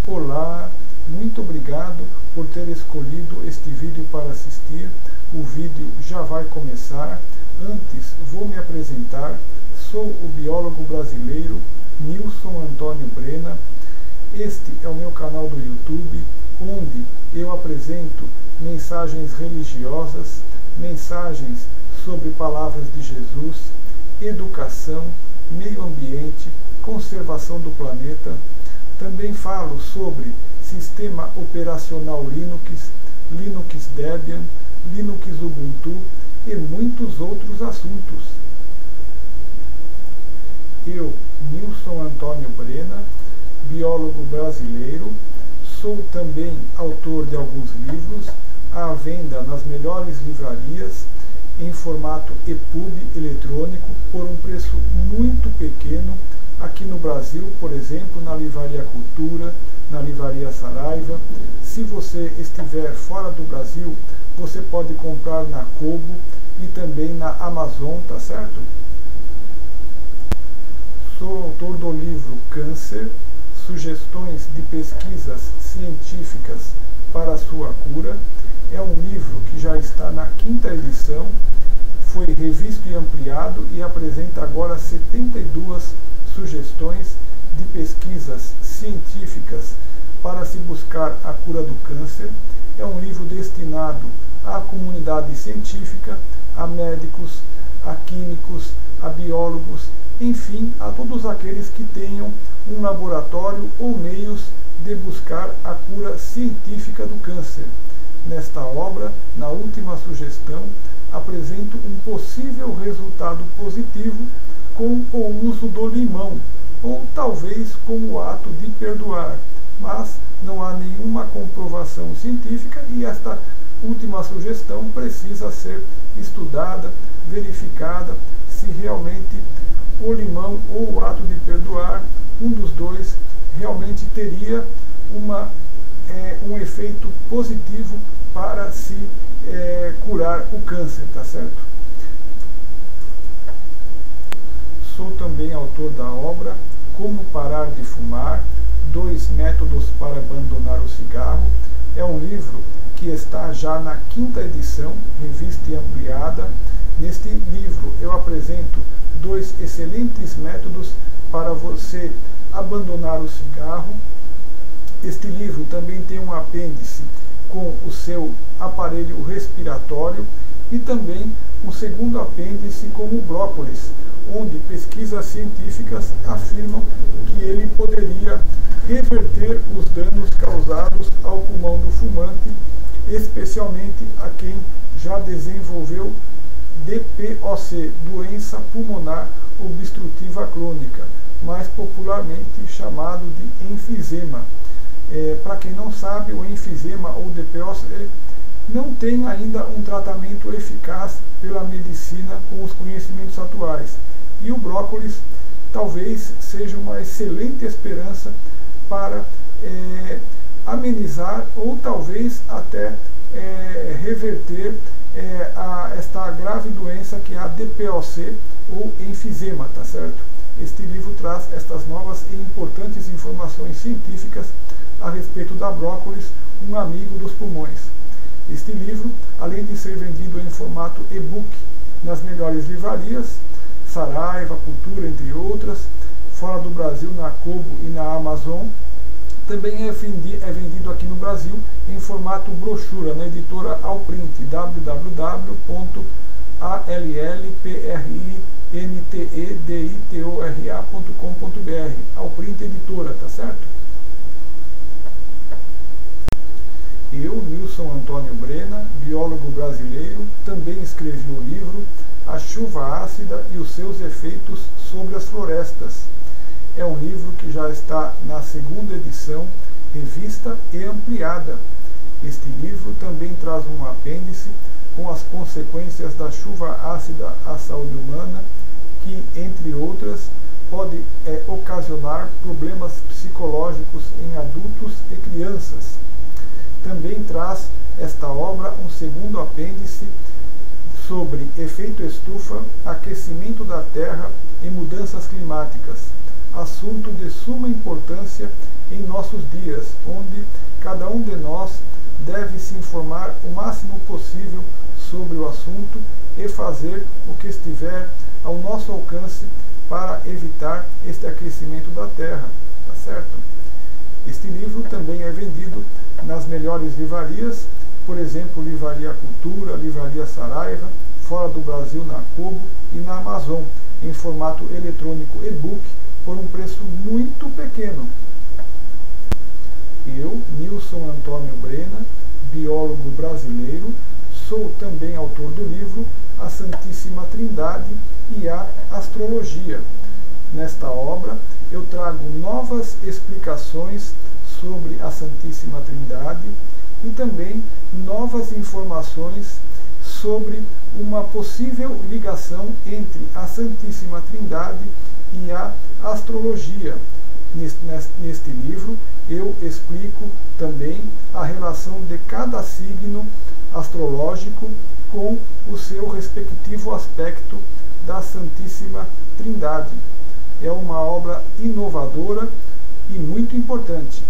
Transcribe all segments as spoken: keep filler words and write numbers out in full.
Olá, muito obrigado por ter escolhido este vídeo para assistir. O vídeo já vai começar. Antes, vou me apresentar. Sou o biólogo brasileiro Nilson Antônio Brena. Este é o meu canal do YouTube, onde eu apresento mensagens religiosas, mensagens sobre palavras de Jesus, educação, meio ambiente, conservação do planeta. Também falo sobre sistema operacional Linux, Linux Debian, Linux Ubuntu e muitos outros assuntos. Eu, Nilson Antônio Brena, biólogo brasileiro, sou também autor de alguns livros à venda nas melhores livrarias em formato E P U B eletrônico por um preço muito pequeno. Aqui no Brasil, por exemplo, na Livraria Cultura, na Livraria Saraiva. Se você estiver fora do Brasil, você pode comprar na Kobo e também na Amazon, tá certo? Sou autor do livro Câncer, Sugestões de Pesquisas Científicas para a Sua Cura. É um livro que já está na quinta edição, foi revisto e ampliado e apresenta agora setenta e duas sugestões de pesquisas científicas para se buscar a cura do câncer. É um livro destinado à comunidade científica, a médicos, a químicos, a biólogos, enfim, a todos aqueles que tenham um laboratório ou meios de buscar a cura científica do câncer. Nesta obra, na última sugestão, apresento um possível resultado positivo com o uso do limão, ou talvez com o ato de perdoar, mas não há nenhuma comprovação científica e esta última sugestão precisa ser estudada, verificada, se realmente o limão ou o ato de perdoar, um dos dois, realmente teria uma, é, um efeito positivo para se é, curar o câncer, tá certo? Sou também autor da obra Como Parar de Fumar, Dois Métodos para Abandonar o Cigarro. É um livro que está já na quinta edição, revista e ampliada. Neste livro eu apresento dois excelentes métodos para você abandonar o cigarro. Este livro também tem um apêndice com o seu aparelho respiratório e também um segundo apêndice com o brócolis, onde pesquisas científicas afirmam que ele poderia reverter os danos causados ao pulmão do fumante, especialmente a quem já desenvolveu D P O C, doença pulmonar obstrutiva crônica, mais popularmente chamado de enfisema. É, para quem não sabe, o enfisema ou D P O C não tem ainda um tratamento eficaz pela medicina com os conhecimentos atuais. E o brócolis talvez seja uma excelente esperança para é, amenizar ou talvez até é, reverter é, a, esta grave doença que é a D P O C ou enfisema, tá certo? Este livro traz estas novas e importantes informações científicas a respeito da brócolis, um amigo dos pulmões. Este livro, além de ser vendido em formato e-book nas melhores livrarias, Saraiva, Cultura, entre outras, fora do Brasil na Kobo e na Amazon, também é vendido aqui no Brasil em formato brochura na editora Alprint, w w w ponto a l l p r i n t e d i t o r a ponto com ponto b r, Alprint Editora, tá certo? Eu, Nilson Antônio Brena, biólogo brasileiro, também escrevi o livro A Chuva Ácida e os Seus Efeitos sobre as Florestas. É um livro que já está na segunda edição, revista e ampliada. Este livro também traz um apêndice com as consequências da chuva ácida à saúde humana, que, entre outras, pode é, ocasionar problemas psicológicos em adultos e crianças. Também traz esta obra um segundo apêndice sobre efeito estufa, aquecimento da Terra e mudanças climáticas, assunto de suma importância em nossos dias, onde cada um de nós deve se informar o máximo possível sobre o assunto e fazer o que estiver ao nosso alcance para evitar este aquecimento da Terra, tá certo? Este livro também é vendido nas melhores livrarias, por exemplo, Livraria Cultura, Livraria Saraiva, fora do Brasil na Kobo e na Amazon, em formato eletrônico e-book, por um preço muito pequeno. Eu, Nilson Antônio Brena, biólogo brasileiro, sou também autor do livro A Santíssima Trindade e a Astrologia. Nesta obra, eu trago novas explicações sobre a Santíssima Trindade e também novas informações sobre uma possível ligação entre a Santíssima Trindade e a astrologia. Neste, neste livro, eu explico também a relação de cada signo astrológico com o seu respectivo aspecto da Santíssima Trindade. É uma obra inovadora e muito importante.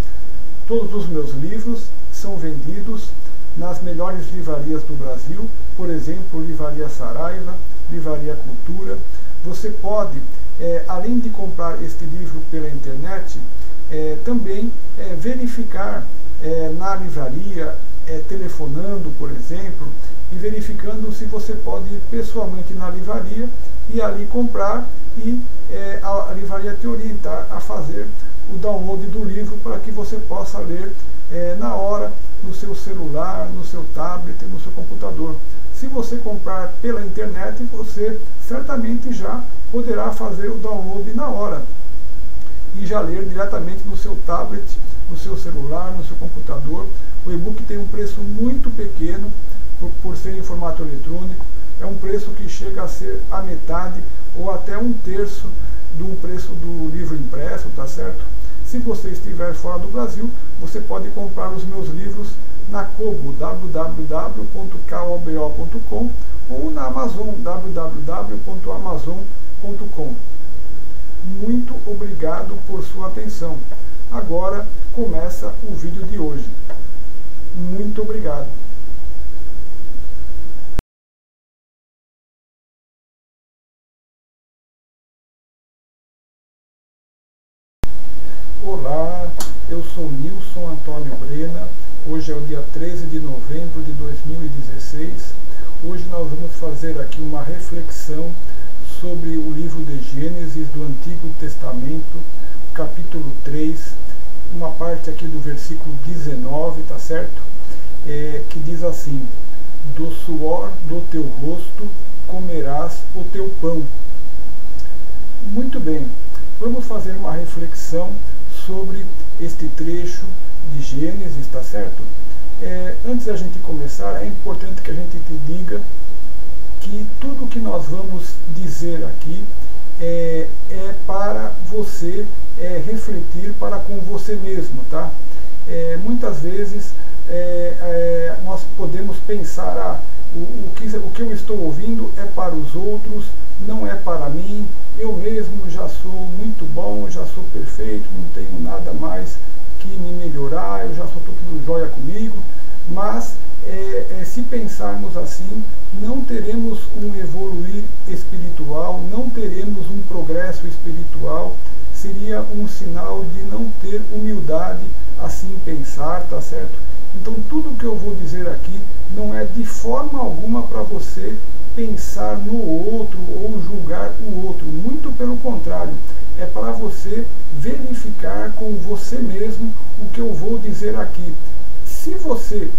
Todos os meus livros são vendidos nas melhores livrarias do Brasil, por exemplo, Livraria Saraiva, Livraria Cultura. Você pode, é, além de comprar este livro pela internet, é, também é, verificar é, na livraria, é, telefonando, por exemplo, e verificando se você pode ir pessoalmente na livraria e ali comprar e é, a, a livraria te orientar a fazer o download do livro para que você possa ler é, na hora, no seu celular, no seu tablet, no seu computador. Se você comprar pela internet, você certamente já poderá fazer o download na hora e já ler diretamente no seu tablet, no seu celular, no seu computador. O e-book tem um preço muito pequeno por, por ser em formato eletrônico. É um preço que chega a ser a metade ou até um terço do preço do livro impresso, tá certo? Se você estiver fora do Brasil, você pode comprar os meus livros na Kobo, w w w ponto kobo ponto com, ou na Amazon, w w w ponto amazon ponto com. Muito obrigado por sua atenção. Agora começa o vídeo de hoje. Muito obrigado. Olá, eu sou Nilson Antônio Brena. Hoje é o dia treze de novembro de dois mil e dezesseis. Hoje nós vamos fazer aqui uma reflexão sobre o livro de Gênesis do Antigo Testamento, capítulo três, uma parte aqui do versículo dezenove, tá certo? É, que diz assim: do suor do teu rosto comerás o teu pão. Muito bem, vamos fazer uma reflexão sobre este trecho de Gênesis, tá certo? É, antes da gente começar, é importante que a gente te diga que tudo que nós vamos dizer aqui é, é para você é, refletir para com você mesmo, tá? É, muitas vezes é, é, nós podemos pensar, ah, o, o, que, o que eu estou ouvindo é para os outros, não é para mim, eu mesmo já sou muito bom, já sou perfeito, não tenho nada mais que me melhorar, eu já sou tudo jóia comigo. Mas é, é, se pensarmos assim, não teremos um evoluir espiritual, não teremos um progresso espiritual, seria um sinal de não ter humildade assim pensar, tá certo? Então tudo que eu vou dizer aqui não é de forma alguma para você pensar no outro ou julgar o outro, muito pelo contrário, é para você verificar com você mesmo o que eu vou dizer aqui. Se você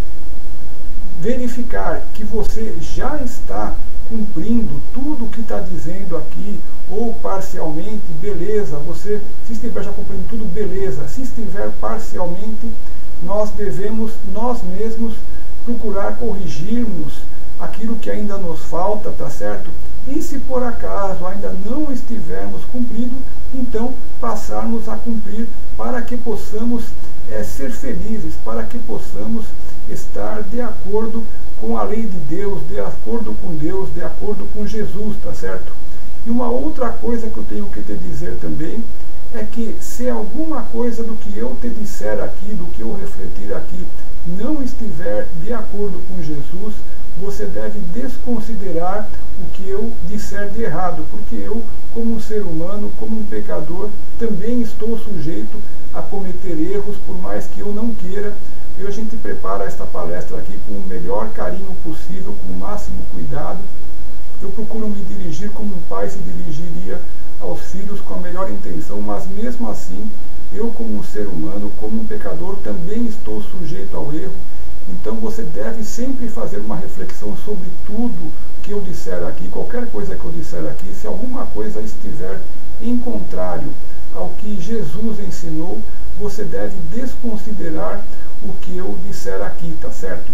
verificar que você já está cumprindo tudo o que está dizendo aqui, ou parcialmente, beleza, você, se estiver já cumprindo tudo, beleza, se estiver parcialmente, nós devemos, nós mesmos, procurar corrigirmos aquilo que ainda nos falta, tá certo? E se por acaso ainda não estivermos cumprindo, então passarmos a cumprir para que possamos é, ser felizes, para que possamos estar de acordo com a lei de Deus, de acordo com Deus, de acordo com Jesus, tá certo? E uma outra coisa que eu tenho que te dizer também é que se alguma coisa do que eu te disser aqui, do que eu refletir aqui, não estiver de acordo com Jesus, você deve desconsiderar o que eu disser de errado, porque eu, como um ser humano, como um pecador, também estou sujeito a cometer erros, por mais que eu não queira. E a gente prepara esta palestra aqui com o melhor carinho possível, com o máximo cuidado. Eu procuro me dirigir como um pai se dirigiria aos filhos, com a melhor intenção, mas mesmo assim, eu como um ser humano, como um pecador, também estou sujeito ao erro. Então você deve sempre fazer uma reflexão sobre tudo que eu disser aqui, qualquer coisa que eu disser aqui. Se alguma coisa estiver em contrário ao que Jesus ensinou, você deve desconsiderar o que eu disser aqui, tá certo?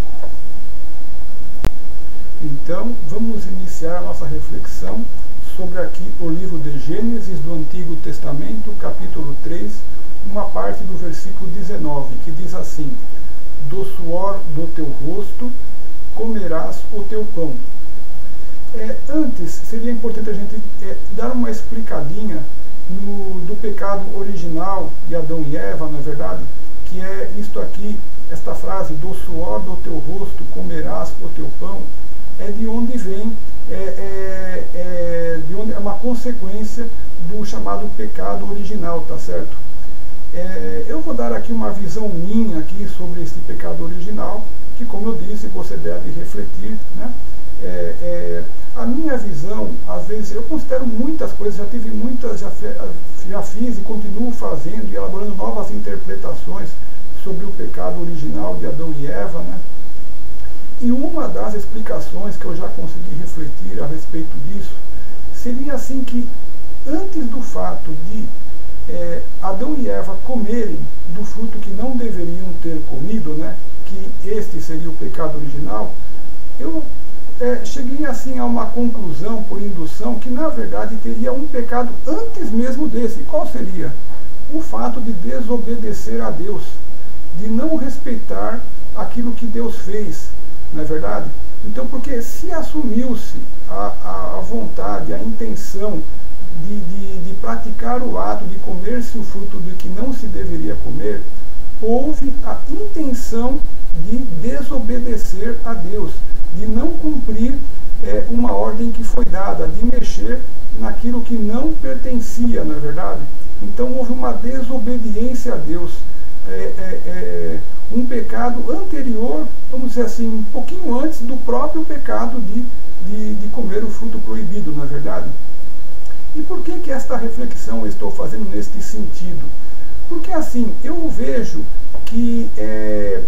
Então, vamos iniciar a nossa reflexão sobre aqui o livro de Gênesis do Antigo Testamento, capítulo três, uma parte do versículo dezenove, que diz assim: do suor do teu rosto comerás o teu pão. É, antes, seria importante a gente é, dar uma explicadinha no, do pecado original de Adão e Eva, não é verdade? Que é isto aqui, esta frase, do suor do teu rosto comerás o teu pão, é de onde vem, é, é, é, de onde é uma consequência do chamado pecado original, tá certo? É, eu vou dar aqui uma visão minha aqui sobre esse pecado original, que, como eu disse, você deve refletir, né? É, é, a minha visão, às vezes, eu considero muitas coisas, já tive muitas, já, já fiz e continuo fazendo e elaborando novas interpretações sobre o pecado original de Adão e Eva, né? E uma das explicações que eu já consegui refletir a respeito disso seria assim que, antes do fato de é, Adão e Eva comerem do fruto que não deveriam ter comido, né, que este seria o pecado original, eu é, cheguei assim a uma conclusão por indução que na verdade teria um pecado antes mesmo desse. Qual seria? O fato de desobedecer a Deus, de não respeitar aquilo que Deus fez, não é verdade? Então, porque se assumiu-se a, a, a vontade, a intenção de, de, de praticar o ato de comer-se o fruto do que não se deveria comer, houve a intenção de desobedecer a Deus, de não cumprir é, uma ordem que foi dada, de mexer naquilo que não pertencia, não é verdade? Então houve uma desobediência a Deus, é, é, é, um pecado anterior, vamos dizer assim, um pouquinho antes do próprio pecado de, de, de comer o fruto proibido, não é verdade? E por que que esta reflexão eu estou fazendo neste sentido? Porque assim, eu vejo que é,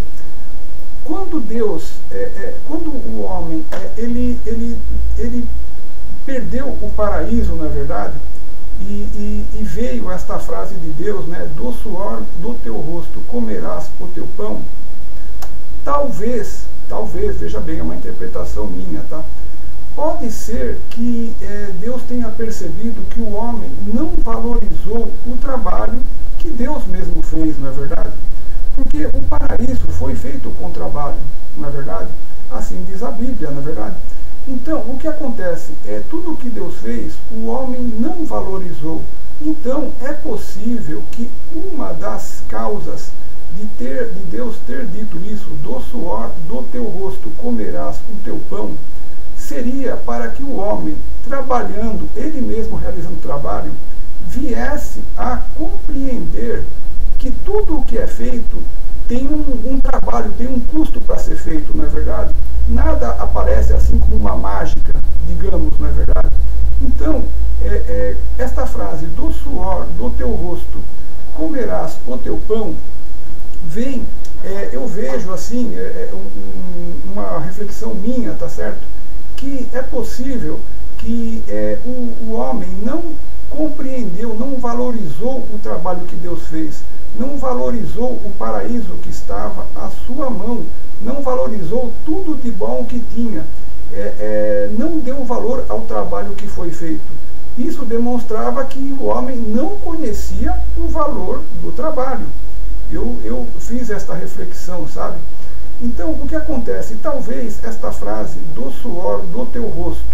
quando Deus, é, é, quando o homem, é, ele, ele, ele perdeu o paraíso, na verdade, e, e, e veio esta frase de Deus, né, do suor do teu rosto comerás o teu pão, talvez, talvez, veja bem, é uma interpretação minha, tá? Pode ser que é, Deus tenha percebido que o homem não valorizou o trabalho que Deus mesmo fez, não é verdade? Porque o paraíso foi feito com trabalho, não é verdade? Assim diz a Bíblia, não é verdade? Então, o que acontece é tudo o que Deus fez, o homem não valorizou. Então, é possível que uma das causas de, ter, de Deus ter dito isso, do suor do teu rosto comerás o teu pão, seria para que o homem, trabalhando, ele mesmo realizando o trabalho, viesse a compreender que tudo o que é feito tem um, um trabalho, tem um custo para ser feito, não é verdade? Nada aparece assim como uma mágica, digamos, não é verdade? Então, é, é, esta frase, do suor do teu rosto comerás o teu pão, vem, é, eu vejo assim, é, um, uma reflexão minha, tá certo? Que é possível que é, o, o homem não compreendeu, não valorizou o trabalho que Deus fez, não valorizou o paraíso que estava à sua mão, não valorizou tudo de bom que tinha, é, é, não deu valor ao trabalho que foi feito. Isso demonstrava que o homem não conhecia o valor do trabalho. Eu, eu fiz esta reflexão, sabe? Então, o que acontece? Talvez esta frase, do suor do teu rosto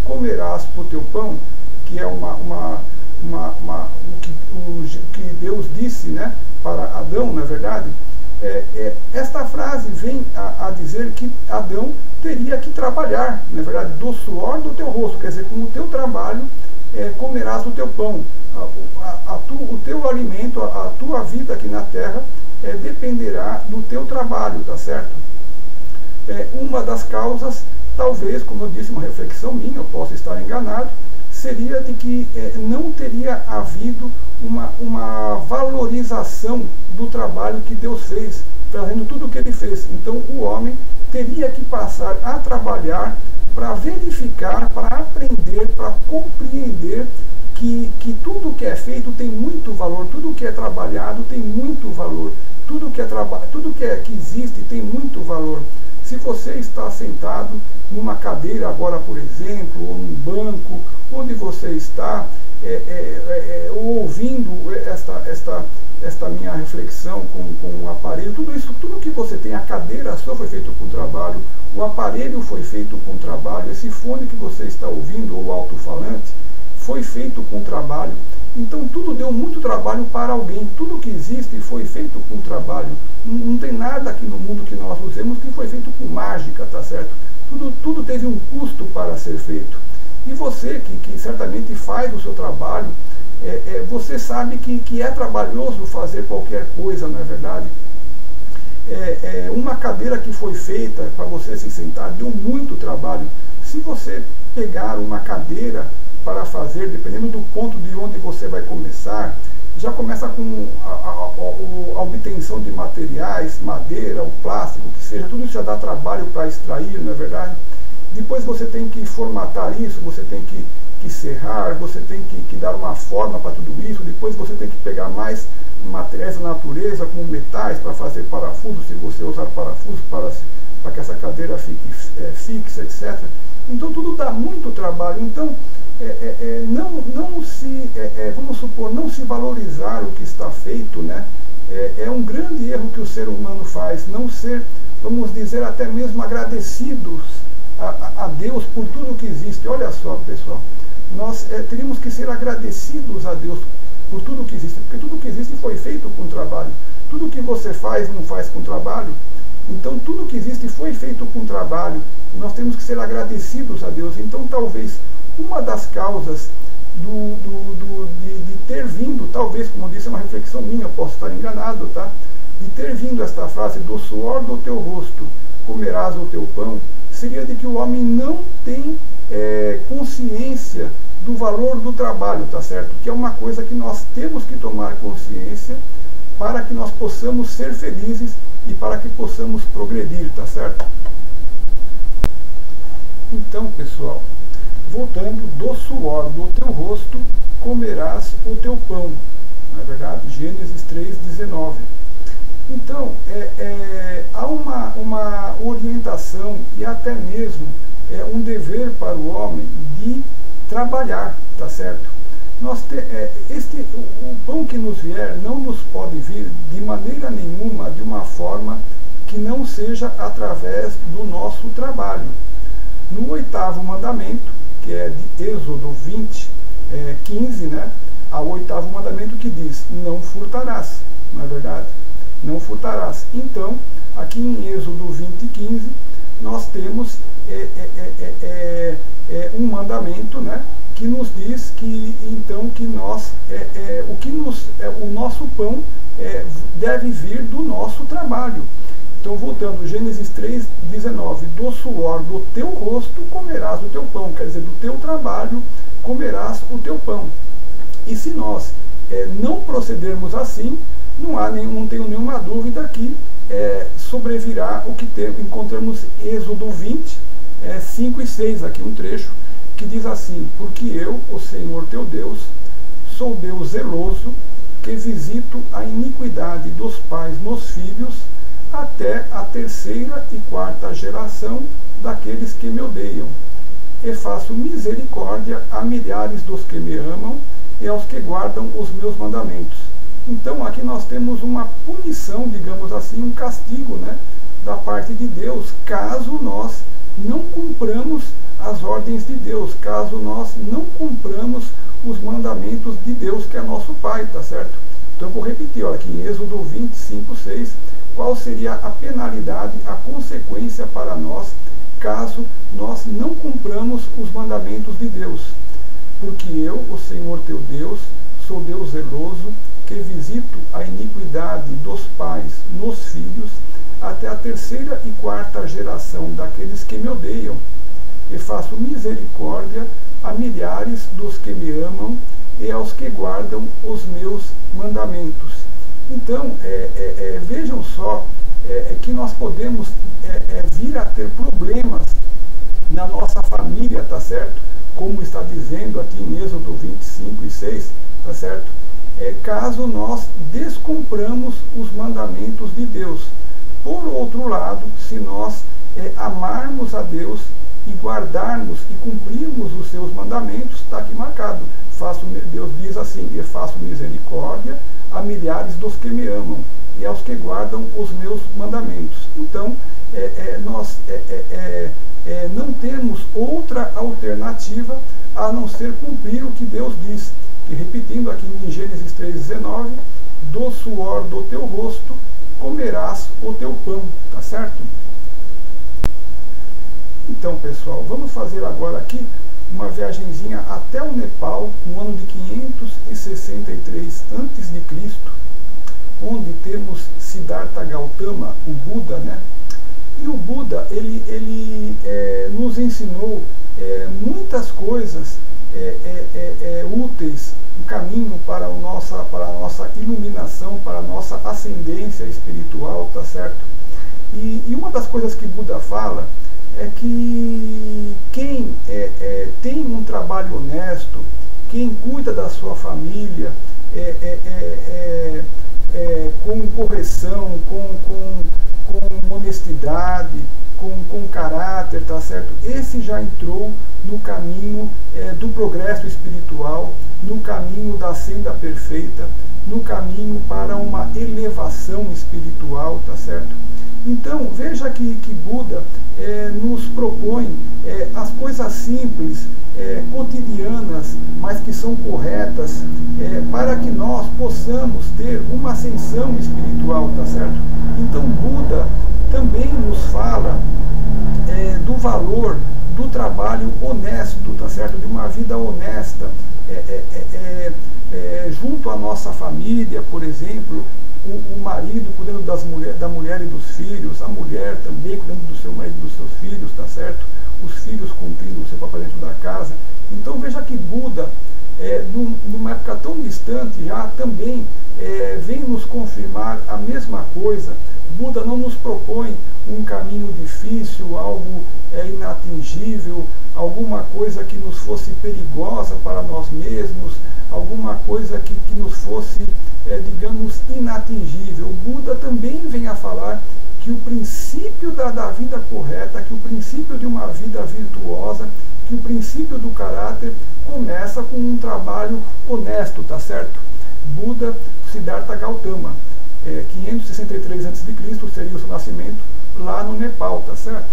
comerás o teu pão, que é uma, uma, uma, uma o, que, o que Deus disse, né, para Adão, na verdade. É, é, esta frase vem a, a dizer que Adão teria que trabalhar, na verdade, do suor do teu rosto, quer dizer, com o teu trabalho é, comerás o teu pão, a, a, a tu, o teu alimento, a, a tua vida aqui na terra é, dependerá do teu trabalho, tá certo? É, uma das causas, talvez, como eu disse, uma reflexão minha, eu posso estar enganado, seria de que é, não teria havido uma, uma valorização do trabalho que Deus fez, fazendo tudo o que ele fez. Então o homem teria que passar a trabalhar para verificar, para aprender, para compreender que, que tudo que é feito tem muito valor, tudo que é trabalhado tem muito valor, tudo que, é tudo que, é, que existe tem muito valor. Se você está sentado numa cadeira agora, por exemplo, ou num banco, onde você está é, é, é, ouvindo esta, esta, esta minha reflexão com, com o aparelho, tudo isso, tudo que você tem, a cadeira só foi feito com trabalho, o aparelho foi feito com trabalho, esse fone que você está ouvindo, ou alto-falante, foi feito com trabalho. Então tudo deu muito trabalho para alguém, tudo que existe foi feito com trabalho. Não, não tem nada aqui no mundo que nós usemos que foi feito com mágica, tá certo? Tudo, tudo teve um custo para ser feito. E você que, que certamente faz o seu trabalho, é, é, você sabe que, que é trabalhoso fazer qualquer coisa, não é verdade? É, é, uma cadeira que foi feita para você se sentar deu muito trabalho. Se você pegar uma cadeira para fazer, dependendo do ponto de onde você vai começar, já começa com a, a, a, a obtenção de materiais, madeira, o plástico, que seja, tudo isso já dá trabalho para extrair, não é verdade? Depois você tem que formatar isso, você tem que, que serrar, você tem que, que dar uma forma para tudo isso, depois você tem que pegar mais materiais da natureza, como metais, para fazer parafuso, se você usar parafuso para, para que essa cadeira fique é, fixa, etcétera. Então tudo dá muito trabalho. Então, É, é, é, não, não se, é, é, vamos supor, não se valorizar o que está feito, né, é, é um grande erro que o ser humano faz, não ser, vamos dizer, até mesmo agradecidos a, a, a Deus por tudo que existe. Olha só, pessoal, nós é, teríamos que ser agradecidos a Deus por tudo que existe, porque tudo que existe foi feito com trabalho. Tudo que você faz não faz com trabalho, então tudo que existe foi feito com trabalho, e nós temos que ser agradecidos a Deus. Então talvez uma das causas do, do, do, de, de ter vindo, talvez, como eu disse, é uma reflexão minha, posso estar enganado, tá? De ter vindo esta frase, do suor do teu rosto comerás o teu pão, seria de que o homem não tem é, consciência do valor do trabalho, tá certo? Que é uma coisa que nós temos que tomar consciência para que nós possamos ser felizes e para que possamos progredir, tá certo? Então, pessoal, voltando, do suor do teu rosto comerás o teu pão, não é verdade? Gênesis três, dezenove. Então, é, é, há uma, uma orientação e até mesmo é, um dever para o homem de trabalhar, tá certo? Nós te, é, este, o, o pão que nos vier não nos pode vir de maneira nenhuma de uma forma que não seja através do nosso trabalho. No oitavo mandamento, que é de Êxodo vinte, é, quinze, né, ao oitavo mandamento que diz, não furtarás, não é verdade? Não furtarás. Então, aqui em Êxodo vinte, quinze, nós temos é, é, é, é, é, um mandamento, né, que nos diz que, então, que nós, é, é, o, que nos, é, o nosso pão é, deve vir do nosso trabalho. Então, voltando, Gênesis três, dezenove, do suor do teu rosto comerás o teu pão, quer dizer, do teu trabalho comerás o teu pão. E se nós é, não procedermos assim, não, há nenhum, não tenho nenhuma dúvida que é, sobrevirá o que tem, encontramos Êxodo vinte, é, cinco e seis, aqui um trecho, que diz assim, porque eu, o Senhor teu Deus, sou Deus zeloso, que visito a iniquidade dos pais nos filhos, até a terceira e quarta geração daqueles que me odeiam, e faço misericórdia a milhares dos que me amam e aos que guardam os meus mandamentos. Então aqui nós temos uma punição, digamos assim, um castigo, né, da parte de Deus, caso nós não cumpramos as ordens de Deus, caso nós não cumpramos os mandamentos de Deus, que é nosso Pai, tá certo? Então eu vou repetir, ó, aqui em Êxodo vinte e cinco, seis, qual seria a penalidade, a consequência para nós, caso nós não cumpramos os mandamentos de Deus. Porque eu, o Senhor teu Deus, sou Deus zeloso, que visito a iniquidade dos pais nos filhos, até a terceira e quarta geração daqueles que me odeiam, e faço misericórdia a milhares dos que me amam e aos que guardam os meus mandamentos. Então, é, é, é, vejam só é, é que nós podemos é, é, vir a ter problemas na nossa família, tá certo? Como está dizendo aqui em Êxodo vinte e cinco e seis, tá certo? É, caso nós descumpramos os mandamentos de Deus. Por outro lado, se nós é, amarmos a Deus e guardarmos e cumprirmos os seus mandamentos, está aqui marcado. Faço, Deus diz assim, eu faço misericórdia a milhares dos que me amam e aos que guardam os meus mandamentos. Então, é, é, nós é, é, é, não temos outra alternativa a não ser cumprir o que Deus diz. E repetindo aqui em Gênesis três, dezenove, do suor do teu rosto comerás o teu pão, tá certo? Então, pessoal, vamos fazer agora aqui uma viagenzinha até o Nepal, no ano de quinhentos e sessenta e três antes de Cristo, onde temos Siddhartha Gautama, o Buda, né? E o Buda, ele, ele é, nos ensinou é, muitas coisas é, é, é, é, úteis, um caminho para, o nossa, para a nossa iluminação, para a nossa ascendência espiritual, tá certo? E, e uma das coisas que Buda fala é que quem é, é, tem um trabalho honesto, quem cuida da sua família é, é, é, é, com correção, com, com, com honestidade, com, com caráter, tá certo? Esse já entrou no caminho é, do progresso espiritual, no caminho da senda perfeita, no caminho para uma elevação espiritual, tá certo? Então, veja que, que Buda é, nos propõe é, as coisas simples, é, cotidianas, mas que são corretas, é, para que nós possamos ter uma ascensão espiritual, tá certo? Então, Buda também nos fala é, do valor do trabalho honesto, tá certo? De uma vida honesta, é, é, é, é, junto à nossa família, por exemplo, o, o marido cuidando das mulher, da mulher e dos filhos, a mulher também cuidando do seu marido e dos seus filhos, tá certo? Os filhos cumprindo o seu papel dentro da casa. Então veja que Buda, é, num, numa época tão distante, já também é, vem nos confirmar a mesma coisa. Buda não nos propõe um caminho difícil, algo é, inatingível, alguma coisa que nos fosse perigosa para nós mesmos, alguma coisa que, que nos fosse, é, digamos, inatingível. O Buda também vem a falar que o princípio da, da vida correta, que o princípio de uma vida virtuosa, que o princípio do caráter começa com um trabalho honesto, tá certo? Buda, Siddhartha Gautama, é, quinhentos e sessenta e três antes de Cristo seria o seu nascimento lá no Nepal, tá certo?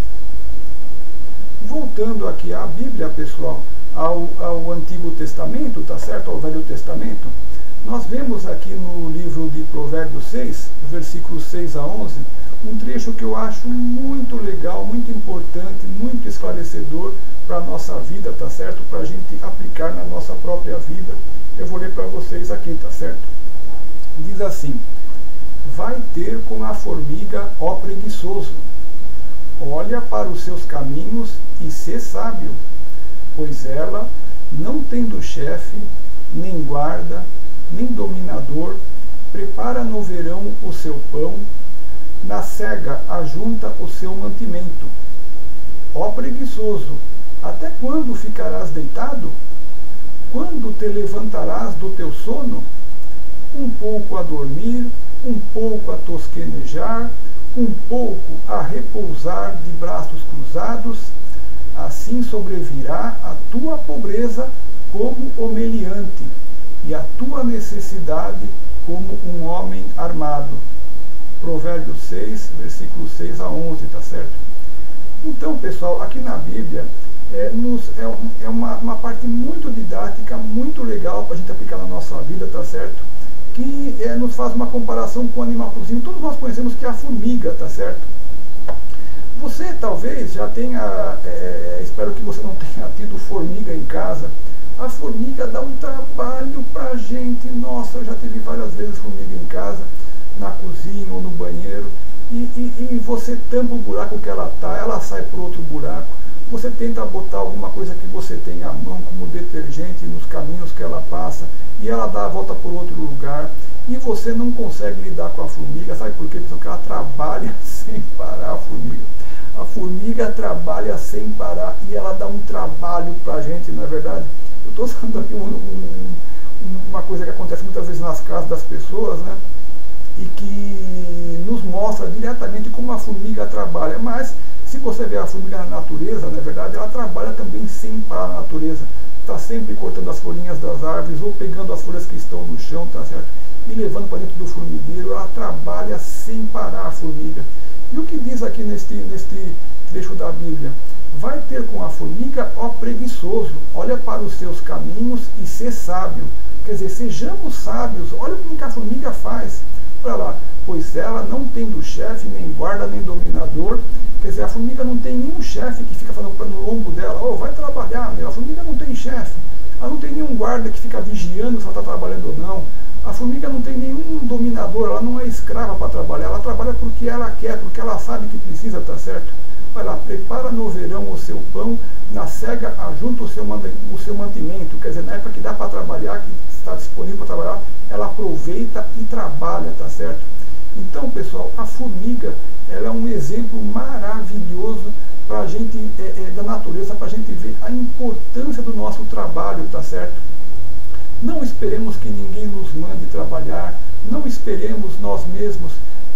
Voltando aqui à Bíblia, pessoal, ao, ao Antigo Testamento, tá certo? Ao Velho Testamento, nós vemos aqui no livro de Provérbios seis, versículos seis a onze, um trecho que eu acho muito legal, muito importante, muito esclarecedor para a nossa vida, tá certo? Para a gente aplicar na nossa própria vida. Eu vou ler para vocês aqui, tá certo? Diz assim: vai ter com a formiga, ó preguiçoso, olha para os seus caminhos e sê sábio, pois ela, não tendo chefe, nem guarda, nem dominador, prepara no verão o seu pão, na cega ajunta o seu mantimento. Ó preguiçoso, até quando ficarás deitado? Quando te levantarás do teu sono? Um pouco a dormir, um pouco a tosquenejar, um pouco a repousar de braços cruzados, assim sobrevirá a tua pobreza como o meliante, e a tua necessidade como um homem armado. Provérbios seis, versículos seis a onze, tá certo? Então, pessoal, aqui na Bíblia, é, nos, é, um, é uma, uma parte muito didática, muito legal para a gente aplicar na nossa vida, tá certo? Que é, nos faz uma comparação com o animalzinho. Todos nós conhecemos que é a formiga, tá certo? Você talvez já tenha, é, espero que você não tenha tido formiga em casa. A formiga dá um trabalho pra gente. Nossa, eu já tive várias vezes formiga em casa, na cozinha ou no banheiro, e, e, e você tampa o buraco que ela tá, ela sai por outro buraco. Você tenta botar alguma coisa que você tem à mão, como detergente, nos caminhos que ela passa, e ela dá a volta por outro lugar, e você não consegue lidar com a formiga. Sabe por quê? Porque ela trabalha sem parar, a formiga. A formiga trabalha sem parar e ela dá um trabalho pra gente, não é verdade? Eu estou usando aqui um, um, uma coisa que acontece muitas vezes nas casas das pessoas, né? E que nos mostra diretamente como a formiga trabalha. Mas se você vê a formiga na natureza, na verdade, ela trabalha também sem parar na natureza. Está sempre cortando as folhinhas das árvores ou pegando as folhas que estão no chão, tá certo? E levando para dentro do formigueiro. Ela trabalha sem parar, a formiga. E o que diz aqui neste, neste trecho da Bíblia? Vai ter com a formiga, ó preguiçoso, olha para os seus caminhos e ser sábio. Quer dizer, sejamos sábios, olha como que a formiga faz. Olha lá, pois ela não tem do chefe, nem guarda, nem dominador. Quer dizer, a formiga não tem nenhum chefe que fica falando no lombo dela, oh, vai trabalhar, meu. A formiga não tem chefe. Ela não tem nenhum guarda que fica vigiando se ela está trabalhando ou não. A formiga não tem nenhum dominador, ela não é escrava para trabalhar, ela trabalha porque ela quer, porque ela sabe que precisa, tá certo? Vai lá, prepara no verão o seu pão, na cega ajunta o seu, o seu mantimento, quer dizer, na época que dá para trabalhar, que está disponível para trabalhar, ela aproveita e trabalha, tá certo? Então, pessoal, a formiga, ela é um exemplo maravilhoso para a gente, é, é, da natureza, para a gente ver a importância do nosso trabalho, tá certo? Não esperemos que ninguém nos mande trabalhar, não esperemos nós mesmos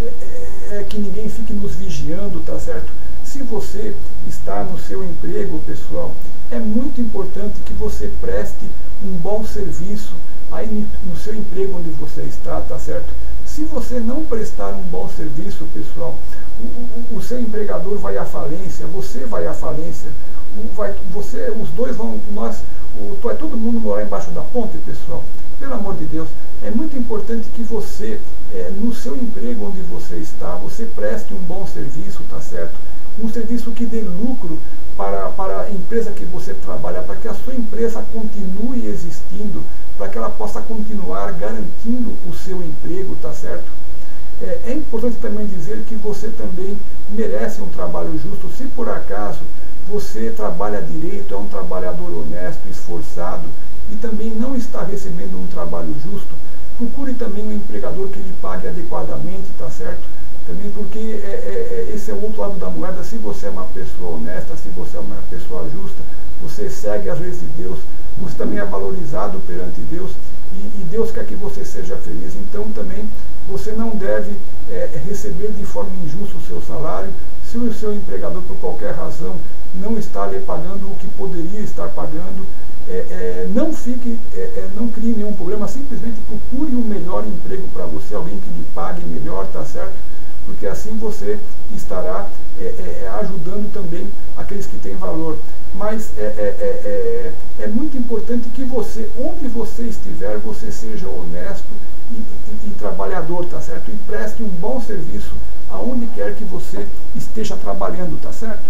é, é, que ninguém fique nos vigiando, tá certo? Se você está no seu emprego, pessoal, é muito importante que você preste um bom serviço aí no seu emprego onde você está, tá certo? Se você não prestar um bom serviço, pessoal, o, o, o seu empregador vai à falência, você vai à falência, o, vai, você, os dois vão, nós, o, vai todo mundo morar embaixo da ponte, pessoal. Pelo amor de Deus, é muito importante que você, é, no seu emprego onde você está, você preste um bom serviço, tá certo? Um serviço que dê lucro para, para a empresa que você trabalha, para que a sua empresa continue existindo, para que ela possa continuar garantindo o seu emprego, tá certo? É, é importante também dizer que você também merece um trabalho justo. Se por acaso você trabalha direito, é um trabalhador honesto, esforçado, e também não está recebendo um trabalho justo, procure também um empregador que lhe pague adequadamente, tá certo? Também porque é, é, esse é o outro lado da moeda. Se você é uma pessoa honesta, se você é uma pessoa justa, você segue as leis de Deus, você também é valorizado perante Deus, e, e Deus quer que você seja feliz. Então também você não deve é, receber de forma injusta o seu salário. Se o seu empregador, por qualquer razão, não está lhe pagando o que poderia estar pagando, é, é, não fique, é, é, não crie nenhum problema, simplesmente procure um melhor emprego para você, alguém que lhe pague melhor, tá certo? Porque assim você estará é, é, ajudando também aqueles que têm valor. Mas é, é, é, é, é muito importante que você, onde você estiver, você seja honesto e, e, e trabalhador, tá certo? E preste um bom serviço aonde quer que você esteja trabalhando, tá certo?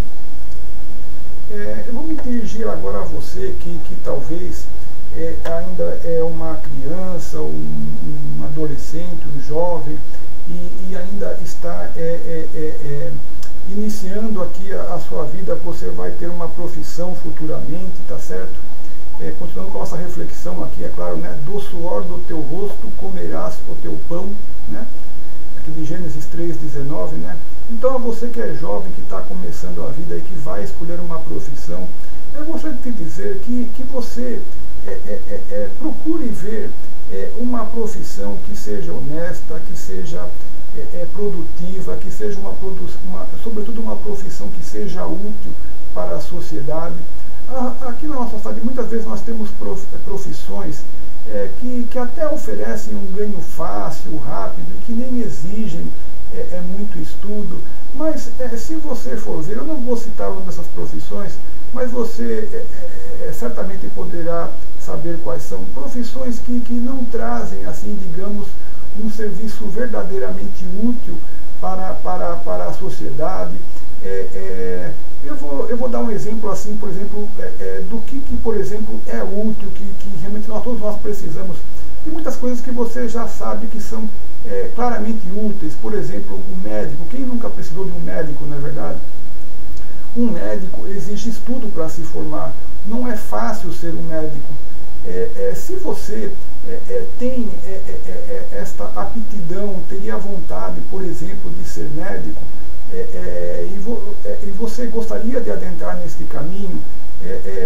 É, eu vou me dirigir agora a você que, que talvez é, ainda é uma criança, um, um adolescente, um jovem, e, e ainda está é, é, é, é, iniciando aqui a, a sua vida. Você vai ter uma profissão futuramente, tá certo? É, continuando com a nossa reflexão aqui, é claro, né? Do suor do teu rosto comerás o teu pão, né? Aqui de Gênesis três, dezenove, né? Então, a você que é jovem, que está começando a vida e que vai escolher uma profissão, eu gostaria de te dizer que, que você é, é, é, é, procure ver é, uma profissão que seja honesta, que seja é, é, produtiva, que seja uma, uma, sobretudo uma profissão que seja útil para a sociedade. Aqui na nossa cidade, muitas vezes nós temos profissões é, que, que até oferecem um ganho fácil, rápido, e que nem exigem é, é muito estudo, mas é, se você for ver, eu não vou citar uma dessas profissões, mas você é, é, certamente poderá saber quais são profissões que, que não trazem, assim, digamos, um serviço verdadeiramente útil para, para, para a sociedade. É, é, eu, vou, eu vou dar um exemplo assim, por exemplo, é, é, do que, que, por exemplo, é útil, que, que realmente nós, todos nós precisamos. Tem muitas coisas que você já sabe que são é, claramente úteis. Por exemplo, um médico. Quem nunca precisou de um médico, não é verdade? Um médico exige estudo para se formar. Não é fácil ser um médico. É, é, se você é, é, tem é, é, é, esta aptidão, teria vontade, por exemplo, de ser médico, é, é, e, vo, é, e você gostaria de adentrar neste caminho, é,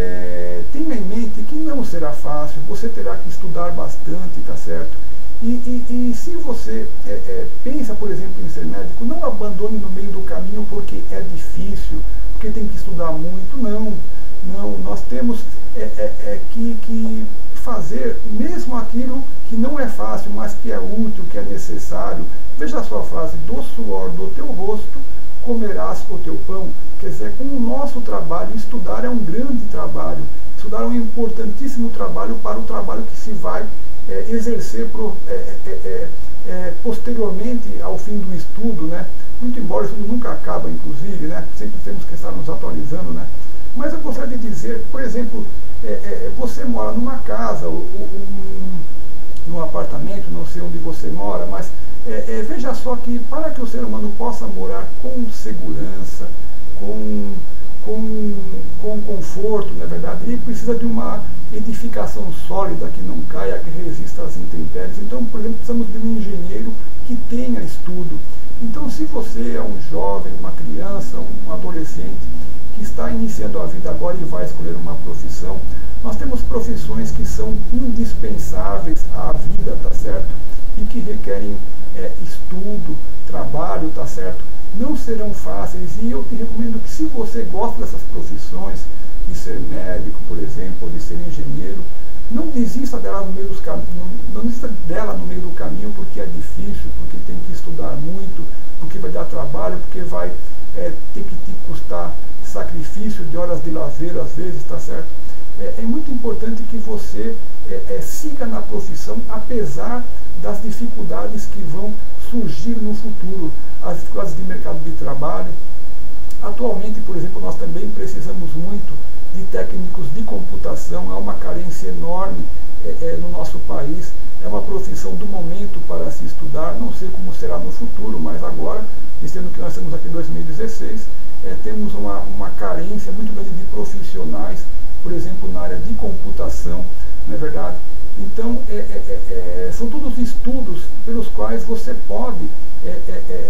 é, tenha em mente que não será fácil, você terá que estudar bastante, tá certo? E, e, e se você é, é, pensa, por exemplo, em ser médico, não abandone no meio do caminho porque é difícil, porque tem que estudar muito, não. Não, nós temos é, é, é, que, que fazer mesmo aquilo que não é fácil, mas que é útil, que é necessário. Veja só a frase: do suor do teu rosto comerás o teu pão. Quer dizer, com o nosso trabalho, estudar é um grande trabalho. Estudar é um importantíssimo trabalho para o trabalho que se vai é, exercer pro, é, é, é, é, posteriormente ao fim do estudo, né? Muito embora o estudo nunca acaba, inclusive, né? Sempre temos que estar nos atualizando, né? Mas eu gostaria de dizer, por exemplo, é, é, você mora numa casa, ou, ou um, num apartamento, não sei onde você mora, mas é, é, veja só que para que o ser humano possa morar com segurança, com, com, com conforto, não é verdade, ele precisa de uma edificação sólida, que não caia, que resista às intempéries. Então, por exemplo, precisamos de um engenheiro que tenha estudo. Então, se você é um jovem, uma criança, um adolescente, que está iniciando a vida agora e vai escolher uma profissão, nós temos profissões que são indispensáveis à vida, tá certo? E que requerem é, estudo, trabalho, tá certo? Não serão fáceis, e eu te recomendo que, se você gosta dessas profissões, de ser médico, por exemplo, ou de ser engenheiro, não desista dela no meio dos cam... não desista dela no meio do caminho porque é difícil, porque tem que estudar muito, porque vai dar trabalho, porque vai é, ter que te custar sacrifício de horas de lazer, às vezes, tá certo? É, é muito importante que você é, é, siga na profissão, apesar das dificuldades que vão surgir no futuro, as dificuldades de mercado de trabalho. Atualmente, por exemplo, nós também precisamos muito de técnicos de computação, há uma carência enorme é, é, no nosso país, é uma profissão do momento para se estudar, não sei como será no futuro, mas agora, sendo que nós estamos aqui em dois mil e dezesseis, é, temos uma, uma carência muito grande de profissionais, por exemplo, na área de computação, não é verdade? Então, é, é, é, são todos estudos pelos quais você pode é, é, é,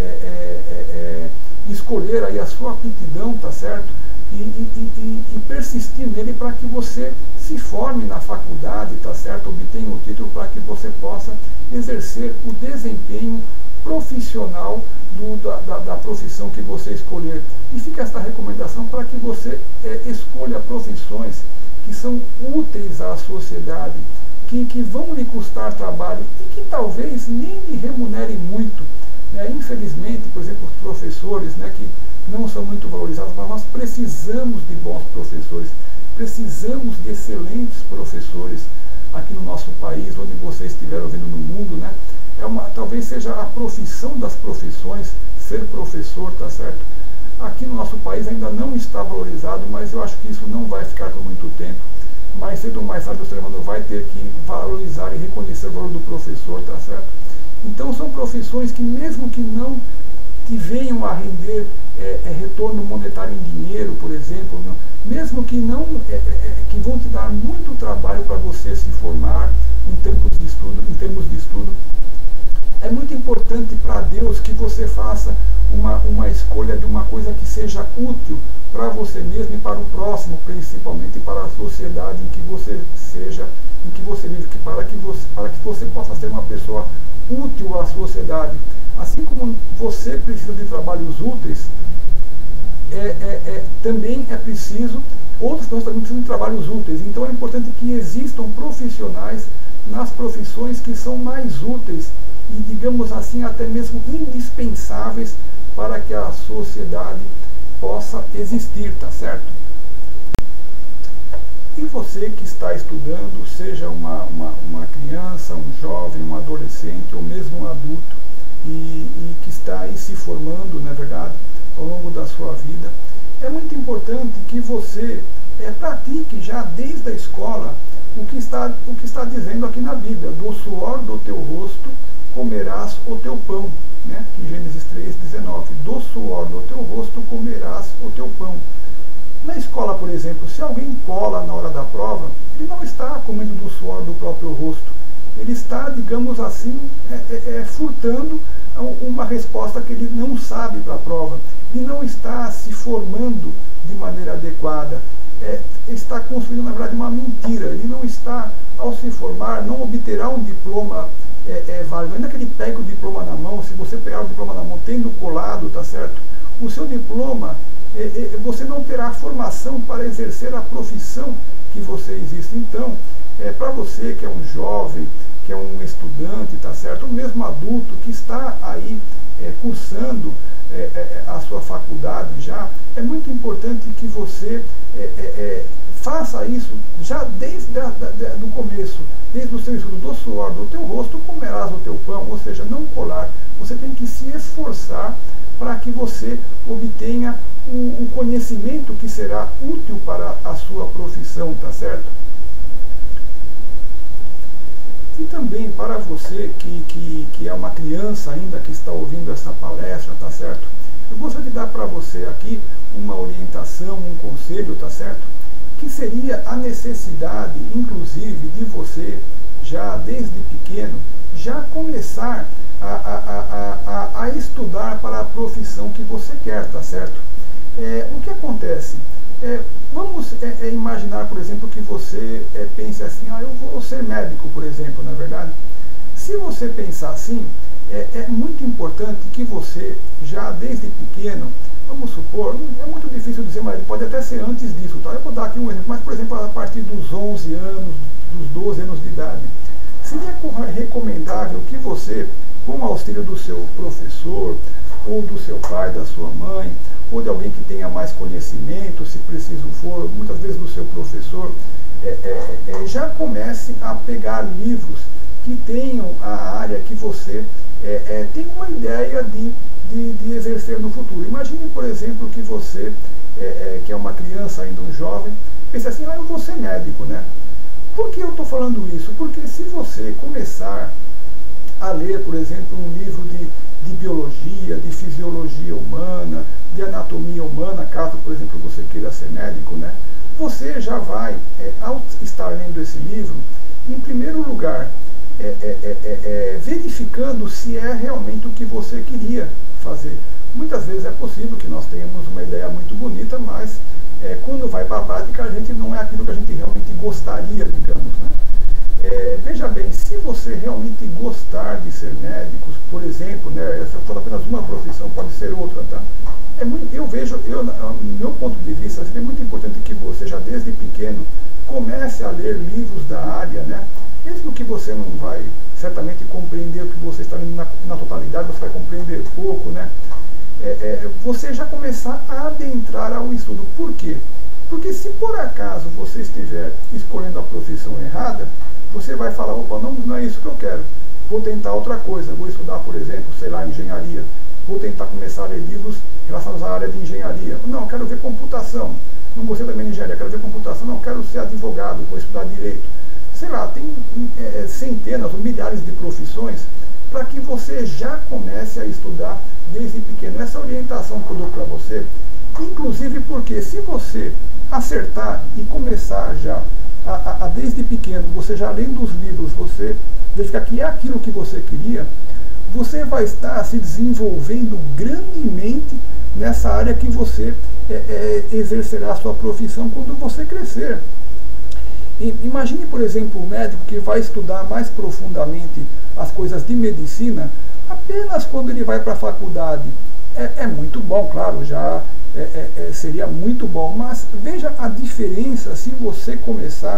é, é, escolher aí a sua aptidão, tá certo? E, e, e, e persistir nele para que você se forme na faculdade, tá certo? Obtenha o título para que você possa exercer o desempenho profissional do, da, da, da profissão que você escolher. E fica esta recomendação para que você é, escolha profissões que são úteis à sociedade, que, que vão lhe custar trabalho e que talvez nem lhe remunerem muito. Né? Infelizmente, por exemplo, os professores, né, que não são muito valorizados, mas nós precisamos de bons professores, precisamos de excelentes professores aqui no nosso país, onde você estiver ouvindo no mundo, né? É uma, talvez seja a profissão das profissões, ser professor, tá certo? Aqui no nosso país ainda não está valorizado, mas eu acho que isso não vai ficar por muito tempo. Mais cedo ou mais tarde o ser humano vai ter que valorizar e reconhecer o valor do professor, tá certo? Então são profissões que, mesmo que não que venham a render é, é, retorno monetário em dinheiro, por exemplo, não, mesmo que não é, é, que vão te dar muito trabalho para você se formar em termos de estudo, em termos de estudo, é muito importante para Deus que você faça uma, uma escolha de uma coisa que seja útil para você mesmo e para o próximo, principalmente para a sociedade em que você seja, em que você vive, que para que você, para que você possa ser uma pessoa útil à sociedade. Assim como você precisa de trabalhos úteis, é, é, é, também é preciso, outras pessoas também precisam de trabalhos úteis. Então é importante que existam profissionais nas profissões que são mais úteis e, digamos assim, até mesmo indispensáveis para que a sociedade possa existir, tá certo? E você que está estudando, seja uma, uma, uma criança, um jovem, um adolescente ou mesmo um adulto, e, e que está aí se formando, na verdade, ao longo da sua vida, é muito importante que você é, pratique já desde a escola o que, está, o que está dizendo aqui na Bíblia: do suor do teu rosto comerás o teu pão, né? Em Gênesis três, dezenove, do suor do teu rosto comerás o teu pão. Na escola, por exemplo, se alguém cola na hora da prova, ele não está comendo do suor do próprio rosto. Ele está, digamos assim, é, é, é, furtando uma resposta que ele não sabe para a prova. Ele não está se formando de maneira adequada. É, está construindo, na verdade, uma mentira. Ele não está, ao se formar, não obterá um diploma é, é, válido. Ainda que ele pegue o diploma na mão, se você pegar o diploma na mão tendo colado, tá certo? O seu diploma, é, é, você não terá formação para exercer a profissão que você existe. Então, é, para você que é um jovem, que é um estudante, tá certo? Ou mesmo adulto que está aí é, cursando é, é, a sua faculdade já, é muito importante que você é, é, é, faça isso já desde a, da, da, do começo, desde o seu estudo. Do suor do teu rosto comerás o teu pão, ou seja, não colar. Você tem que se esforçar para que você obtenha o, o conhecimento que será útil para a sua profissão, tá certo? E também para você que, que, que é uma criança ainda, que está ouvindo essa palestra, tá certo? Eu gostaria de dar para você aqui uma orientação, um conselho, tá certo? Que seria a necessidade, inclusive, de você, já desde pequeno, já começar a, a, a, a, a estudar para a profissão que você quer, tá certo? É, o que acontece? É, vamos é, é, imaginar, por exemplo, que você é, pense assim: ah, eu vou ser médico, por exemplo, na verdade. Se você pensar assim, é, é muito importante que você, já desde pequeno, vamos supor, é muito difícil dizer, mas pode até ser antes disso, tá? Eu vou dar aqui um exemplo, mas, por exemplo, a partir dos onze anos, dos doze anos de idade, seria recomendável que você, com o auxílio do seu professor, ou do seu pai, da sua mãe, ou de alguém que tenha mais conhecimento, se preciso for, muitas vezes do seu professor, é, é, é, já comece a pegar livros que tenham a área que você é, é, tem uma ideia de, de, de exercer no futuro. Imagine, por exemplo, que você, é, é, que é uma criança ainda, um jovem, pense assim: ah, eu vou ser médico, né? Por que eu estou falando isso? Porque se você começar a ler, por exemplo, um livro de, de biologia, de fisiologia humana, de anatomia humana, caso, por exemplo, você queira ser médico, né? Você já vai, é, ao estar lendo esse livro, em primeiro lugar, é, é, é, é, verificando se é realmente o que você queria fazer. Muitas vezes é possível que nós tenhamos uma ideia muito bonita, mas é, quando vai para a prática, a gente não é aquilo que a gente realmente gostaria, digamos, né? É, veja bem, se você realmente gostar de ser médico, por exemplo, né, essa for apenas uma profissão, pode ser outra, tá? É muito, eu vejo, eu, no meu ponto de vista, seria muito importante que você, já desde pequeno, comece a ler livros da área, né? Mesmo que você não vai certamente compreender o que você está lendo na, na totalidade, você vai compreender pouco, né? É, é, você já começar a adentrar ao estudo. Por quê? Porque se por acaso você estiver escolhendo a profissão errada, você vai falar: opa, não, não é isso que eu quero, vou tentar outra coisa, vou estudar, por exemplo, sei lá, engenharia, vou tentar começar a ler livros relacionados à área de engenharia. Não, quero ver computação, não gostei também de engenharia, quero ver computação, não, quero ser advogado, vou estudar direito. Sei lá, tem é, centenas ou milhares de profissões para que você já comece a estudar desde pequeno. Essa orientação que eu dou para você, inclusive porque se você acertar e começar já a, a, a desde pequeno, você já lendo os livros, você verificar que é aquilo que você queria, você vai estar se desenvolvendo grandemente nessa área que você é, é, exercerá a sua profissão quando você crescer. E, imagine, por exemplo, um médico que vai estudar mais profundamente as coisas de medicina apenas quando ele vai para a faculdade. É, é muito bom, claro, já é, é, seria muito bom, mas veja a diferença se você começar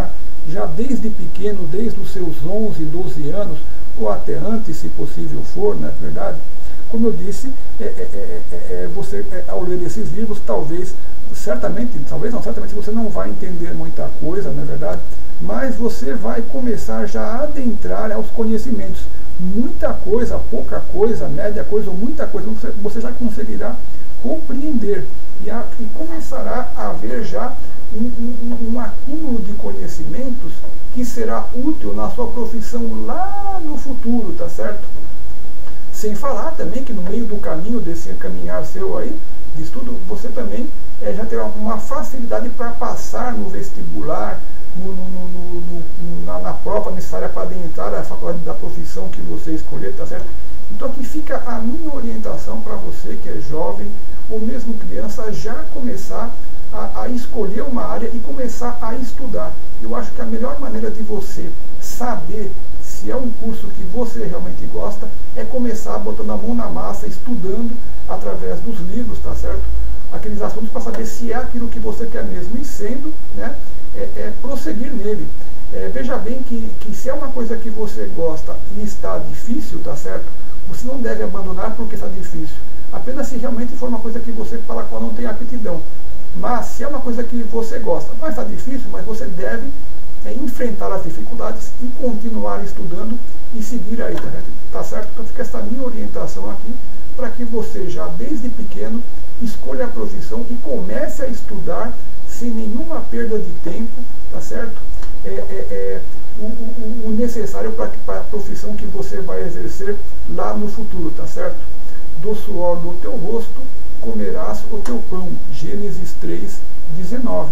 já desde pequeno, desde os seus onze, doze anos, ou até antes, se possível for, não é verdade? Como eu disse, é, é, é, é, você, é, ao ler esses livros, talvez, certamente, talvez não, certamente você não vai entender muita coisa, não é verdade? Mas você vai começar já a adentrar aos conhecimentos. Muita coisa, pouca coisa, média coisa ou muita coisa, você, você já conseguirá compreender e, a, e começará a haver já um, um, um acúmulo de conhecimentos que será útil na sua profissão lá no futuro, tá certo? Sem falar também que no meio do caminho desse caminhar seu aí, de estudo, você também é, já terá uma facilidade para passar no vestibular, no, no, no, no, na, na prova necessária para adentrar a faculdade da profissão que você escolher, tá certo? Então aqui fica a minha orientação para você que é jovem ou mesmo criança, já começar a, a escolher uma área e começar a estudar. Eu acho que a melhor maneira de você saber se é um curso que você realmente gosta é começar botando a mão na massa, estudando através dos livros, tá certo? Aqueles assuntos para saber se é aquilo que você quer mesmo, e sendo, né, é, é prosseguir nele. É, veja bem que, que se é uma coisa que você gosta e está difícil, tá certo? Você não deve abandonar porque está difícil. Apenas se realmente for uma coisa que você, para a qual não tem aptidão. Mas se é uma coisa que você gosta, mas está difícil, mas você deve é, enfrentar as dificuldades e continuar estudando e seguir aí, tá certo? Tá certo? Então fica essa minha orientação aqui, para que você já desde pequeno escolha a profissão e comece a estudar sem nenhuma perda de tempo, tá certo? É, é, é, o, o, o necessário para a profissão que você vai exercer lá no futuro, tá certo? Do suor do teu rosto comerás o teu pão. Gênesis três, dezenove.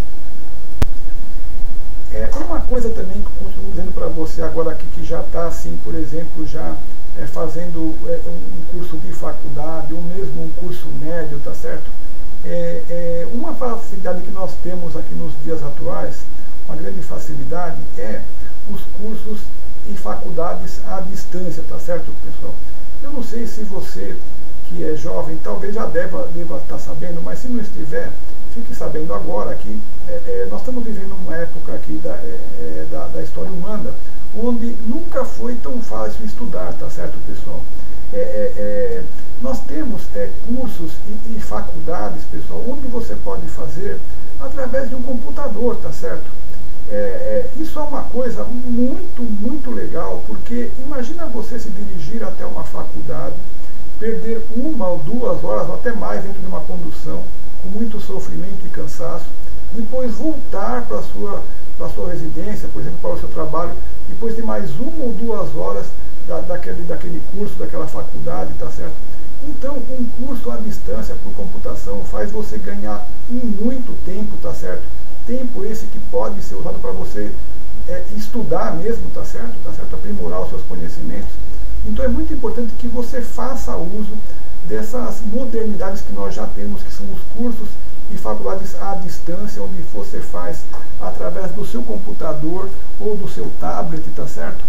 É uma coisa também que eu continuo dizendo para você agora aqui, que já está assim, por exemplo, já é, fazendo é, um curso de faculdade, ou mesmo um curso médio, tá certo? É, é, uma facilidade que nós temos aqui nos dias atuais, uma grande facilidade, é os cursos e faculdades à distância, tá certo, pessoal? Eu não sei se você que é jovem talvez já deva, deva estar sabendo, mas se não estiver, fique sabendo agora que é, é, nós estamos vivendo uma época aqui da, é, da, da história humana onde nunca foi tão fácil estudar, tá certo, pessoal? É, é, é, nós temos é, cursos e, e faculdades, pessoal, onde você pode fazer através de um computador, tá certo? É, é, isso é uma coisa muito, muito legal, porque imagina você se dirigir até uma faculdade, perder uma ou duas horas ou até mais dentro de uma condução, com muito sofrimento e cansaço, depois voltar para a sua, para a sua residência, por exemplo, para o seu trabalho, depois de mais uma ou duas horas da, daquele, daquele curso, daquela faculdade, tá certo? Então, um curso à distância por computação faz você ganhar em muito tempo, tá certo? Tempo esse que pode ser usado para você é, estudar mesmo, tá certo? Tá certo? Aprimorar os seus conhecimentos. Então é muito importante que você faça uso dessas modernidades que nós já temos, que são os cursos e faculdades à distância, onde você faz através do seu computador ou do seu tablet, tá certo?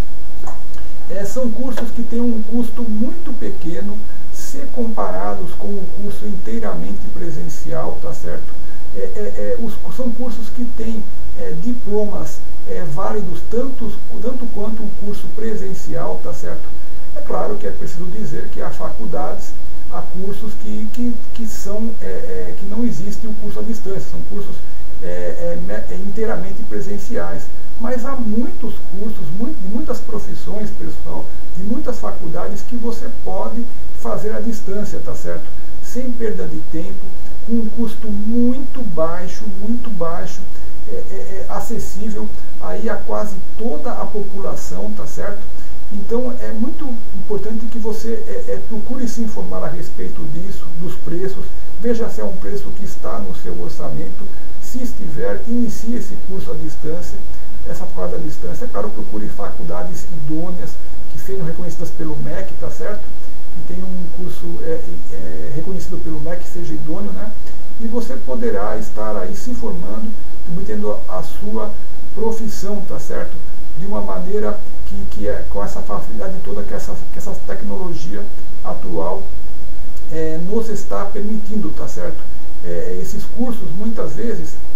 É, são cursos que têm um custo muito pequeno se comparados com o curso inteiramente presencial, tá certo? É, é, é, os, são cursos que têm é, diplomas é, válidos tanto, tanto quanto o curso presencial, tá certo? É claro que é preciso dizer que há faculdades, há cursos que, que, que, são, é, é, que não existe o curso à distância, são cursos é, é, inteiramente presenciais. Mas há muitos cursos, muito, muitas profissões, pessoal, de muitas faculdades que você pode fazer à distância, tá certo? Sem perda de tempo, com um custo muito baixo, muito baixo, é, é, é acessível aí a quase toda a população, tá certo? Então é muito importante que você é, é, procure se informar a respeito disso, dos preços, veja se é um preço que está no seu orçamento. Se estiver, inicie esse curso à distância, essa faculdade à distância. É claro, procure faculdades idôneas, que sejam reconhecidas pelo M E C, tá certo? Que tenham um curso é, é, reconhecido pelo M E C, que seja idôneo, né? E você poderá estar aí se informando, obtendo a sua profissão, tá certo? De uma maneira que, que é com essa facilidade toda que essa, que essa tecnologia atual é, nos está permitindo, tá certo? É, esses cursos, muitas vezes,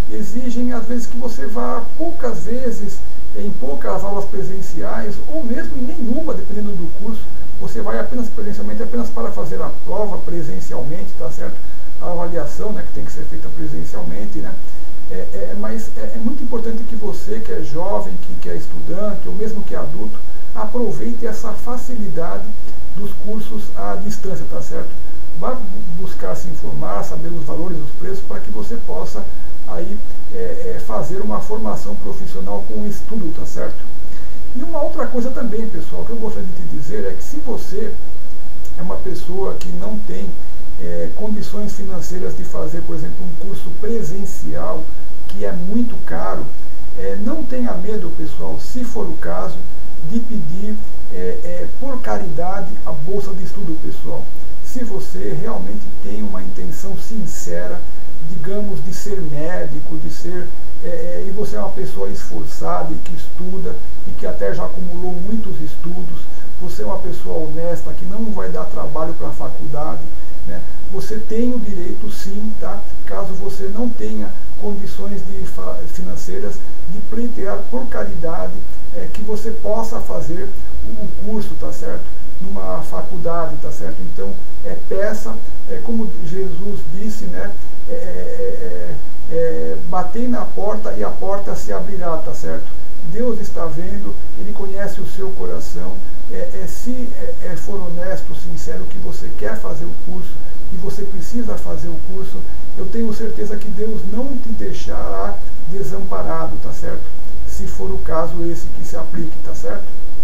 exigem às vezes que você vá poucas vezes, em poucas aulas presenciais, ou mesmo em nenhuma, dependendo do curso. Você vai apenas presencialmente, apenas para fazer a prova presencialmente, tá certo? A avaliação, né, que tem que ser feita presencialmente, né? É, é, mas é, é muito importante que você, que é jovem, que, que é estudante, ou mesmo que é adulto, aproveite essa facilidade dos cursos à distância, tá certo? Vá buscar se informar, saber os valores, os preços, para que você possa aí é, é, fazer uma formação profissional com estudo, tá certo? E uma outra coisa também, pessoal, que eu gostaria de te dizer é que se você é uma pessoa que não tem é, condições financeiras de fazer, por exemplo, um curso presencial, que é muito caro, é, não tenha medo, pessoal, se for o caso, de pedir é, é, por caridade a bolsa de estudo, pessoal. Se você realmente tem uma intenção sincera, digamos, de ser médico, de ser é, é, e você é uma pessoa esforçada e que estuda e que até já acumulou muitos estudos, você é uma pessoa honesta que não vai dar trabalho para a faculdade, né? Você tem o direito, sim, tá? Caso você não tenha condições de, financeiras, de pleitear por caridade é, que você possa fazer o curso, tá certo? Numa faculdade, tá certo? Então, é, peça, é, como Jesus disse, né? É, é, é, batei na porta e a porta se abrirá, tá certo? Deus está vendo, Ele conhece o seu coração. É, é, se é, é, for honesto, sincero, que você quer fazer o curso e você precisa fazer o curso, eu tenho certeza que Deus não te deixará desamparado, tá certo? Se for o caso esse que se aplique, tá certo?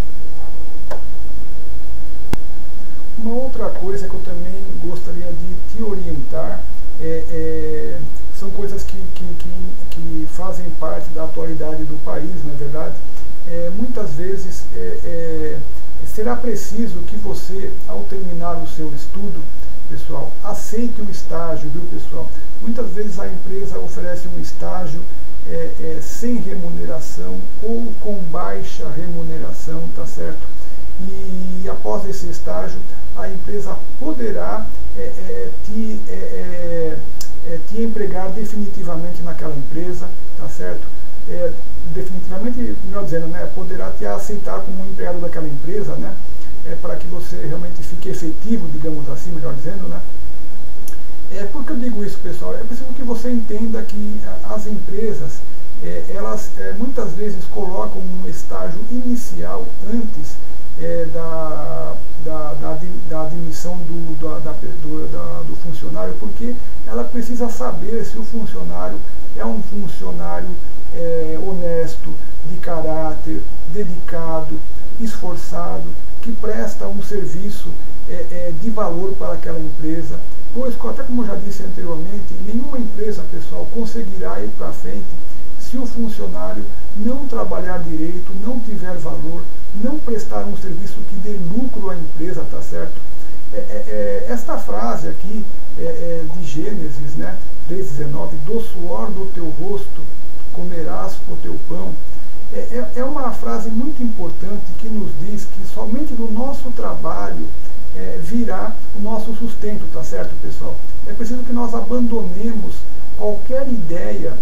Uma outra coisa que eu também gostaria de te orientar é, é, são coisas que, que, que, que fazem parte da atualidade do país, na verdade. É, muitas vezes é, é, será preciso que você, ao terminar o seu estudo, pessoal, aceite o estágio, viu, pessoal? Muitas vezes a empresa oferece um estágio é, é, sem remuneração ou com baixa remuneração, tá certo? E após esse estágio, a empresa poderá é, é, te, é, é, te empregar definitivamente naquela empresa, tá certo? É, definitivamente, melhor dizendo, né, poderá te aceitar como um empregado daquela empresa, né, é, para que você realmente fique efetivo, digamos assim, melhor dizendo, né. É, por que eu digo isso, pessoal? É preciso que você entenda que as empresas, é, elas é, muitas vezes colocam um estágio inicial antes é, da, da, da, da admissão do, da, da, do, da, do funcionário, porque ela precisa saber se o funcionário é um funcionário é, honesto, de caráter, dedicado, esforçado, que presta um serviço é, é, de valor para aquela empresa. Pois, até como eu já disse anteriormente, nenhuma empresa, pessoal, conseguirá ir para frente se o funcionário não trabalhar direito, não tiver valor, não prestar um serviço que dê lucro à empresa, tá certo? É, é, esta frase aqui é, é de Gênesis, né, três, dezenove, do suor do teu rosto comerás o teu pão, é, é, é uma frase muito importante que nos diz que somente do nosso trabalho é, virá o nosso sustento, tá certo, pessoal? É preciso que nós abandonemos qualquer ideia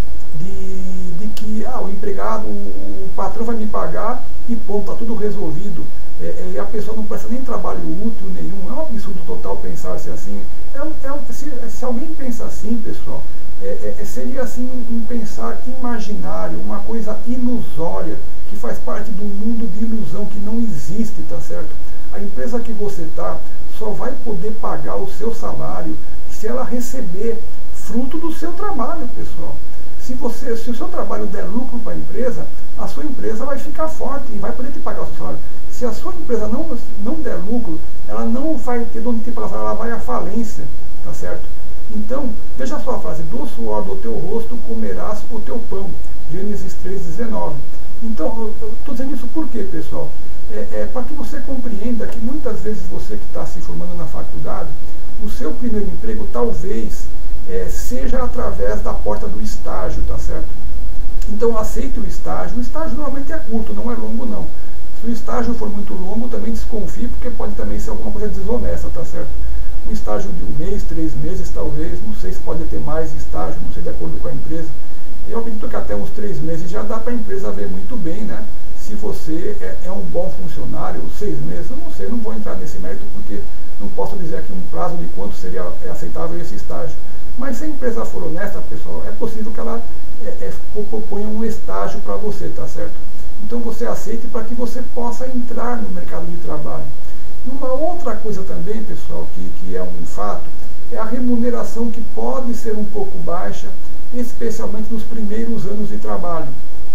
de, de que ah, o empregado, o, o patrão vai me pagar e ponto, está tudo resolvido. É, é, e a pessoa não presta nem trabalho útil nenhum. É um absurdo total pensar-se assim. É, é, se, se alguém pensa assim, pessoal, é, é, seria assim um, um pensar imaginário, uma coisa ilusória, que faz parte do mundo de ilusão que não existe, tá certo? A empresa que você está só vai poder pagar o seu salário se ela receber fruto do seu trabalho, pessoal. Se, você, se o seu trabalho der lucro para a empresa, a sua empresa vai ficar forte e vai poder te pagar o seu salário. Se a sua empresa não, não der lucro, ela não vai ter de onde te pagar, ela vai à falência, tá certo? Então, veja só a frase, do suor do teu rosto comerás o teu pão, Gênesis três, dezenove. Então, eu estou dizendo isso por quê, pessoal? É, é para que você compreenda que muitas vezes você que está se formando na faculdade, o seu primeiro emprego talvez é, seja através da porta do estágio, tá certo? Então aceite o estágio. O estágio normalmente é curto, não é longo não. Se o estágio for muito longo, também desconfie, porque pode também ser alguma coisa desonesta, tá certo? um estágio de um mês, três meses talvez, não sei se pode ter mais estágio, não sei, de acordo com a empresa. Eu acredito que até uns três meses já dá para a empresa ver muito bem, né? Se você é, é um bom funcionário, seis meses, eu não sei, eu não vou entrar nesse mérito porque não posso dizer aqui um prazo de quanto seria aceitável esse estágio. Mas se a empresa for honesta, pessoal, é possível que ela é, é, proponha um estágio para você, tá certo? Então você aceite para que você possa entrar no mercado de trabalho. E uma outra coisa também, pessoal, que, que é um fato, é a remuneração, que pode ser um pouco baixa, especialmente nos primeiros anos de trabalho.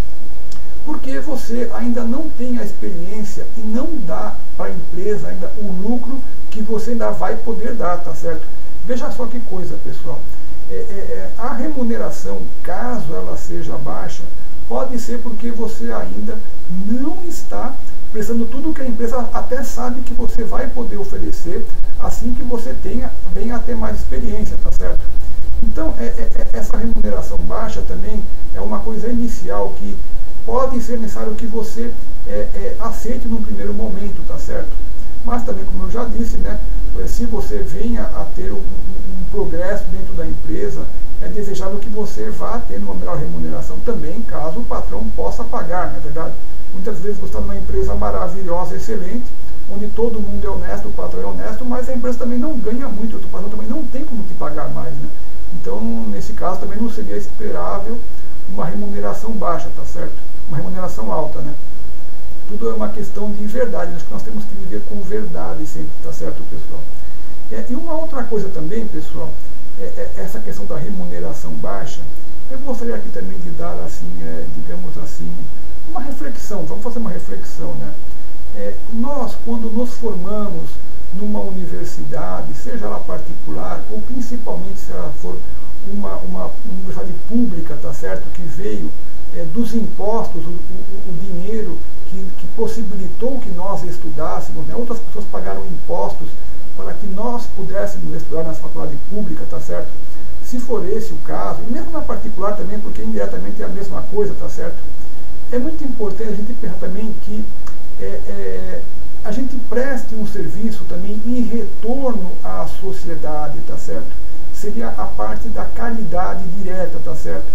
Porque você ainda não tem a experiência e não dá para a empresa ainda o lucro que você ainda vai poder dar, tá certo? Veja só que coisa, pessoal. É, é, a remuneração, caso ela seja baixa, pode ser porque você ainda não está prestando tudo o que a empresa até sabe que você vai poder oferecer assim que você tenha, venha a ter mais experiência, tá certo? Então, é, é, essa remuneração baixa também é uma coisa inicial que pode ser necessário que você é, é, aceite num primeiro momento, tá certo? Mas também, como eu já disse, né, se você venha a ter um, um progresso dentro da empresa, é desejável que você vá ter uma melhor remuneração também, caso o patrão possa pagar, não é verdade? Muitas vezes você está numa empresa maravilhosa, excelente, onde todo mundo é honesto, o patrão é honesto, mas a empresa também não ganha muito, o patrão também não tem como te pagar mais, né? Então, nesse caso, também não seria esperável uma remuneração baixa, tá certo? Uma remuneração alta, né? Tudo é uma questão de verdade, acho que nós temos que viver com verdade sempre, tá certo, pessoal? É, e uma outra coisa também, pessoal, é, é essa questão da remuneração baixa. Eu gostaria aqui também de dar, assim, é, digamos assim, uma reflexão, vamos fazer uma reflexão, né? É, nós, quando nos formamos numa universidade, seja ela particular, ou principalmente se ela for uma, uma universidade pública, tá certo, que veio é, dos impostos, o, o, o dinheiro que, que possibilitou que nós estudássemos, né? Outras pessoas pagaram impostos para que nós pudéssemos estudar na faculdade pública, tá certo? Se for esse o caso, e mesmo na particular também, porque indiretamente é a mesma coisa, tá certo? É muito importante a gente pensar também que é, é, a gente preste um serviço também em retorno à sociedade, tá certo? Seria a parte da caridade direta, tá certo?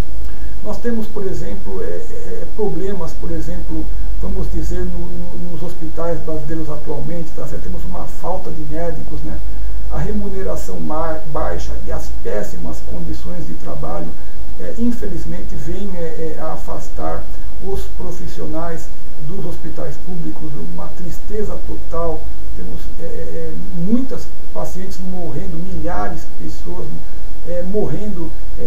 Nós temos, por exemplo, é, é, problemas, por exemplo, vamos dizer, no, no, nos hospitais brasileiros atualmente, tá certo? Temos uma falta de médicos, né? A remuneração baixa e as péssimas condições de trabalho, é, infelizmente, vêm é, é, a afastar os profissionais dos hospitais públicos, uma tristeza total. Temos é, é, muitas pacientes morrendo, milhares de pessoas é, morrendo é,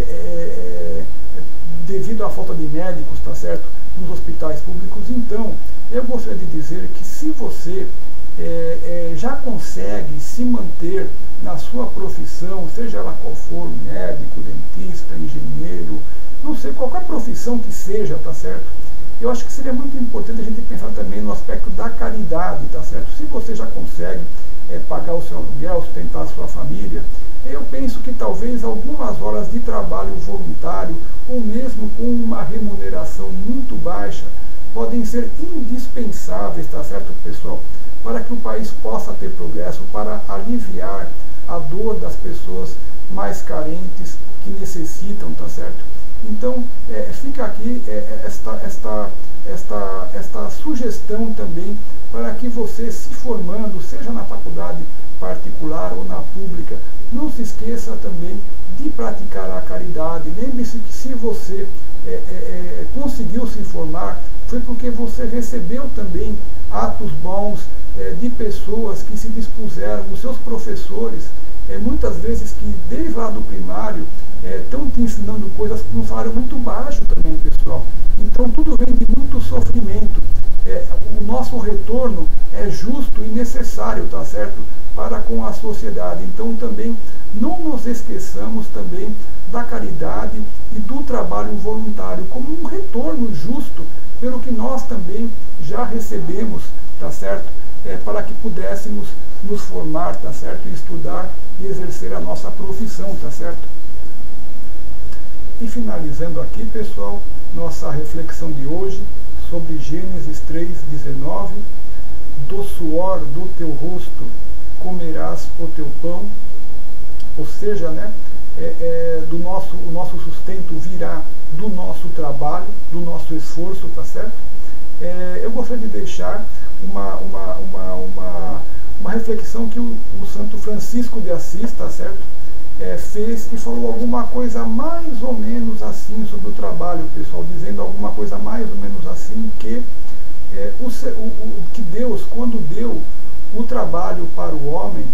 é, devido à falta de médicos, tá certo? Nos hospitais públicos. Então, eu gostaria de dizer que se você é, é, já consegue se manter na sua profissão, seja ela qual for, médico, dentista, engenheiro, não sei, qualquer profissão que seja, tá certo? Eu acho que seria muito importante a gente pensar também no aspecto da caridade, tá certo? Se você já consegue é, pagar o seu aluguel, sustentar a sua família, eu penso que talvez algumas horas de trabalho voluntário, ou mesmo com uma remuneração muito baixa, podem ser indispensáveis, tá certo, pessoal? Para que o país possa ter progresso, para aliviar a dor das pessoas mais carentes que necessitam, tá certo? Então, é, fica aqui é, esta, esta, esta, esta sugestão também para que você, se formando, seja na faculdade particular ou na pública, não se esqueça também de praticar a caridade. Lembre-se que se você é, é, conseguiu se formar, foi porque você recebeu também atos bons é, de pessoas que se dispuseram, os seus professores, é, muitas vezes que desde lá do primário estão é, te ensinando coisas com um salário muito baixo também, pessoal. Então tudo vem de muito sofrimento. É, o nosso retorno é justo e necessário, tá certo? Para com a sociedade. Então também não nos esqueçamos também da caridade e do trabalho voluntário como um retorno justo pelo que nós também já recebemos, tá certo? É, para que pudéssemos nos formar, tá certo? E estudar e exercer a nossa profissão, tá certo? E finalizando aqui, pessoal, nossa reflexão de hoje sobre Gênesis três, dezenove, do suor do teu rosto comerás o teu pão, ou seja, né, é, é, do nosso, o nosso sustento virá do nosso trabalho, do nosso esforço, tá certo? É, eu gostaria de deixar uma, uma, uma, uma, uma reflexão que o, o Santo Francisco de Assis, tá certo? É, fez e falou alguma coisa mais ou menos assim sobre o trabalho, pessoal, dizendo alguma coisa mais ou menos assim, que, é, o, o, que Deus, quando deu o trabalho para o homem,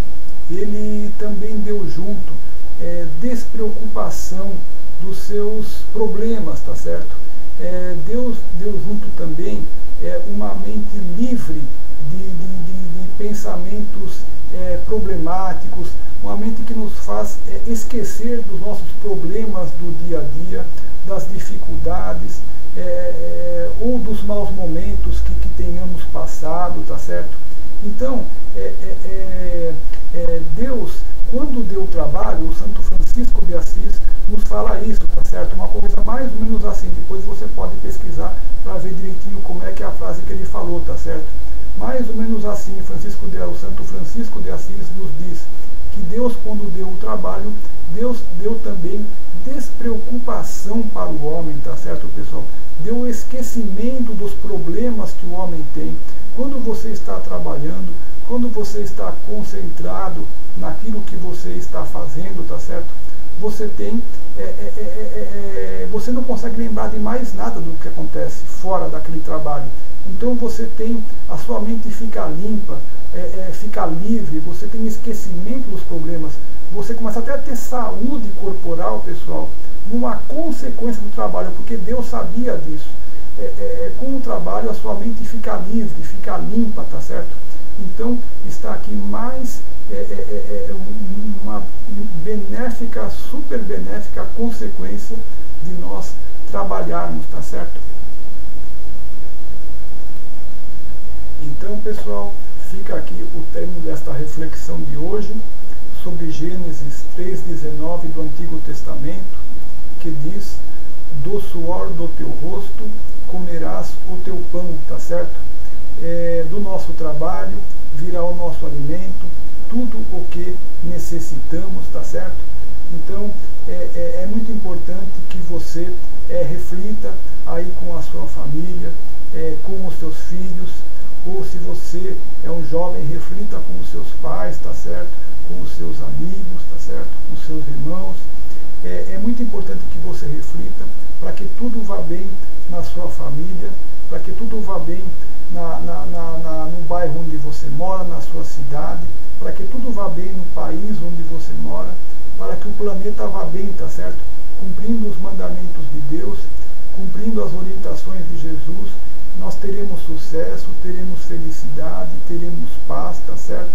ele também deu junto é, despreocupação dos seus problemas, tá certo? É, Deus deu junto também é, uma mente livre de, de, de, de pensamentos é, problemáticos, uma mente que nos faz é, esquecer dos nossos problemas do dia a dia, das dificuldades é, é, ou dos maus momentos que, que tenhamos passado, tá certo? Então, é, é, é, é, Deus, quando deu o trabalho, o Santo Francisco de Assis nos fala isso, tá certo? Uma coisa mais ou menos assim, depois você pode pesquisar para ver direitinho como é que é a frase que ele falou, tá certo? Mais ou menos assim, Francisco de, o Santo Francisco de Assis nos diz que Deus, quando deu o trabalho, Deus deu também despreocupação para o homem, tá certo, pessoal? Deu o esquecimento dos problemas que o homem tem. Quando você está trabalhando, quando você está concentrado naquilo que você está fazendo, tá certo? Você tem, é, é, é, é, você não consegue lembrar de mais nada do que acontece fora daquele trabalho. Então você tem, a sua mente fica limpa, é, é, fica livre, você tem esquecimento dos problemas, você começa até a ter saúde corporal, pessoal, uma consequência do trabalho, porque Deus sabia disso. É, é, com o trabalho a sua mente fica livre, fica limpa, tá certo? Então está aqui mais é, é, é, uma benéfica, super benéfica consequência de nós trabalharmos, tá certo? Então, pessoal, fica aqui o término desta reflexão de hoje sobre Gênesis três, dezenove do Antigo Testamento, que diz: do suor do teu rosto comerás o teu pão, tá certo? É, do nosso trabalho virá o nosso alimento, tudo o que necessitamos, tá certo? Então é, é, é muito importante que você é, reflita aí com a sua família, é, com os seus filhos, ou se você é um jovem, reflita com os seus pais, tá certo? Com os seus amigos, tá certo? Com os seus irmãos. É, é muito importante que você reflita para que tudo vá bem na sua família, para que tudo vá bem na, na, na, na, no bairro onde você mora, na sua cidade, para que tudo vá bem no país onde você mora, para que o planeta vá bem, tá certo? Cumprindo os mandamentos de Deus, cumprindo as orientações de Jesus, nós teremos sucesso, teremos felicidade, teremos paz, tá certo?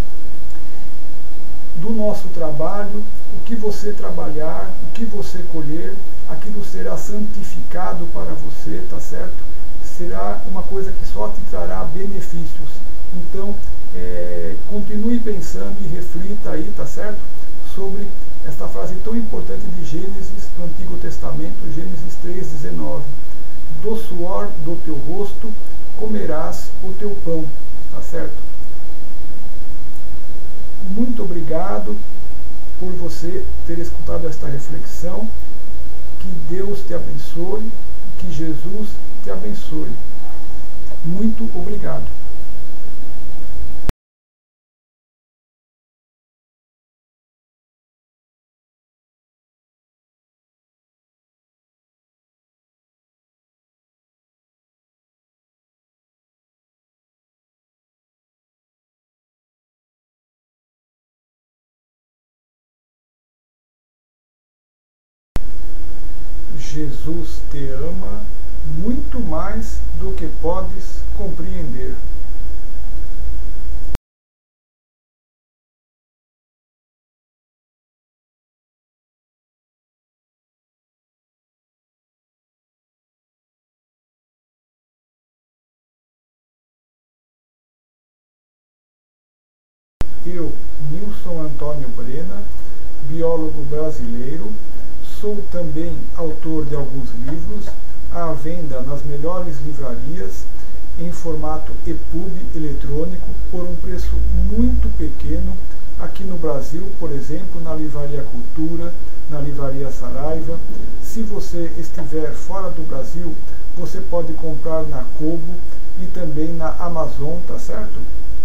Do nosso trabalho, o que você trabalhar, o que você colher, aquilo será santificado para você, tá certo? Será uma coisa que só te trará benefícios. Então, é, continue pensando e reflita aí, tá certo? Sobre esta frase tão importante de Gênesis, do Antigo Testamento, Gênesis três, dezenove. Do suor do teu rosto comerás o teu pão, tá certo? Muito obrigado por você ter escutado esta reflexão. Que Deus te abençoe, que Jesus te abençoe. Muito obrigado. Jesus te ama muito mais do que podes compreender. Eu, Nilson Antônio Brena, biólogo brasileiro, sou também autor de alguns livros, à venda nas melhores livrarias em formato E P U B eletrônico por um preço muito pequeno aqui no Brasil, por exemplo, na Livraria Cultura, na Livraria Saraiva. Se você estiver fora do Brasil, você pode comprar na Kobo e também na Amazon, tá certo?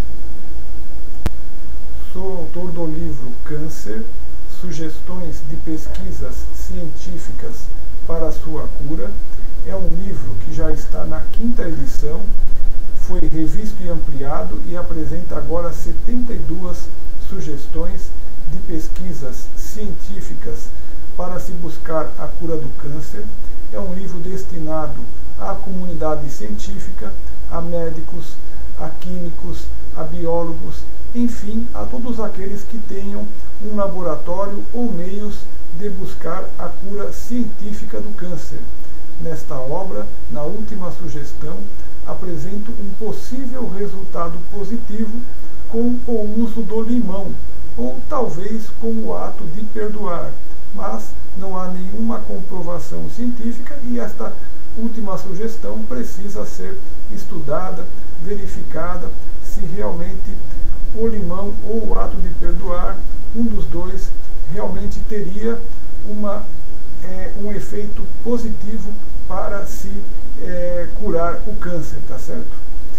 Sou autor do livro Câncer, Sugestões de Pesquisas Científicas para a Sua Cura. É um livro que já está na quinta edição, foi revisto e ampliado e apresenta agora setenta e duas sugestões de pesquisas científicas para se buscar a cura do câncer. É um livro destinado à comunidade científica, a médicos, a químicos, a biólogos, enfim, a todos aqueles que tenham um laboratório ou meios de buscar a cura científica do câncer. Nesta obra, na última sugestão, apresento um possível resultado positivo com o uso do limão, ou talvez com o ato de perdoar, mas não há nenhuma comprovação científica e esta última sugestão precisa ser estudada, verificada, se realmente o limão ou o ato de perdoar, um dos dois, realmente teria uma, é, um efeito positivo para se é, curar o câncer, tá certo?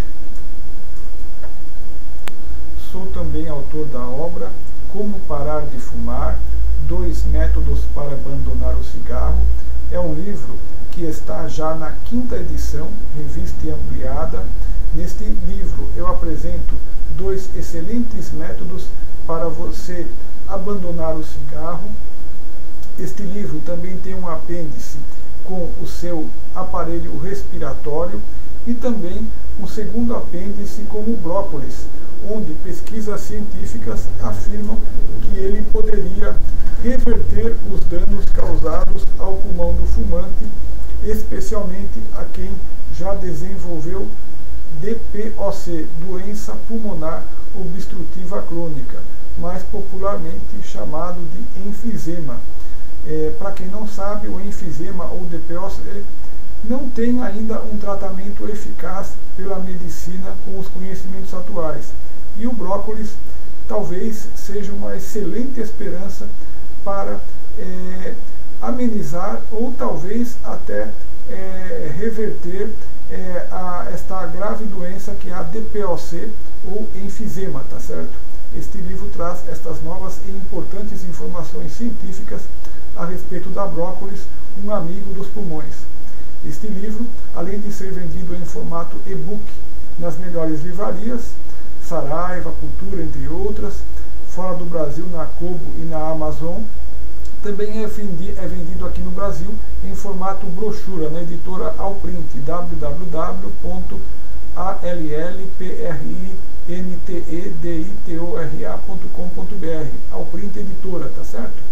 Sou também autor da obra Como Parar de Fumar, Dois Métodos para Abandonar o Cigarro. É um livro que está já na quinta edição, revista e ampliada. Neste livro eu apresento dois excelentes métodos para você abandonar o cigarro. Este livro também tem um apêndice com o seu aparelho respiratório e também um segundo apêndice com o brócolis, onde pesquisas científicas afirmam que ele poderia reverter os danos causados ao pulmão do fumante, especialmente a quem já desenvolveu D P O C, doença pulmonar obstrutiva crônica, mais popularmente chamado de enfisema. É, para quem não sabe, o enfisema ou D P O C não tem ainda um tratamento eficaz pela medicina com os conhecimentos atuais. E o brócolis talvez seja uma excelente esperança para é, amenizar ou talvez até é, reverter é, a, esta grave doença que é a D P O C ou enfisema, tá certo? Este livro traz estas novas e importantes informações científicas a respeito da brócolis, um amigo dos pulmões. Este livro, além de ser vendido em formato e-book nas melhores livrarias, Saraiva, Cultura, entre outras, fora do Brasil na Kobo e na Amazon, também é vendido, é vendido aqui no Brasil em formato brochura na editora Alprint, w w w ponto a l l p r i n t e d i t o r a ponto com ponto b r, Alprint Editora, tá certo?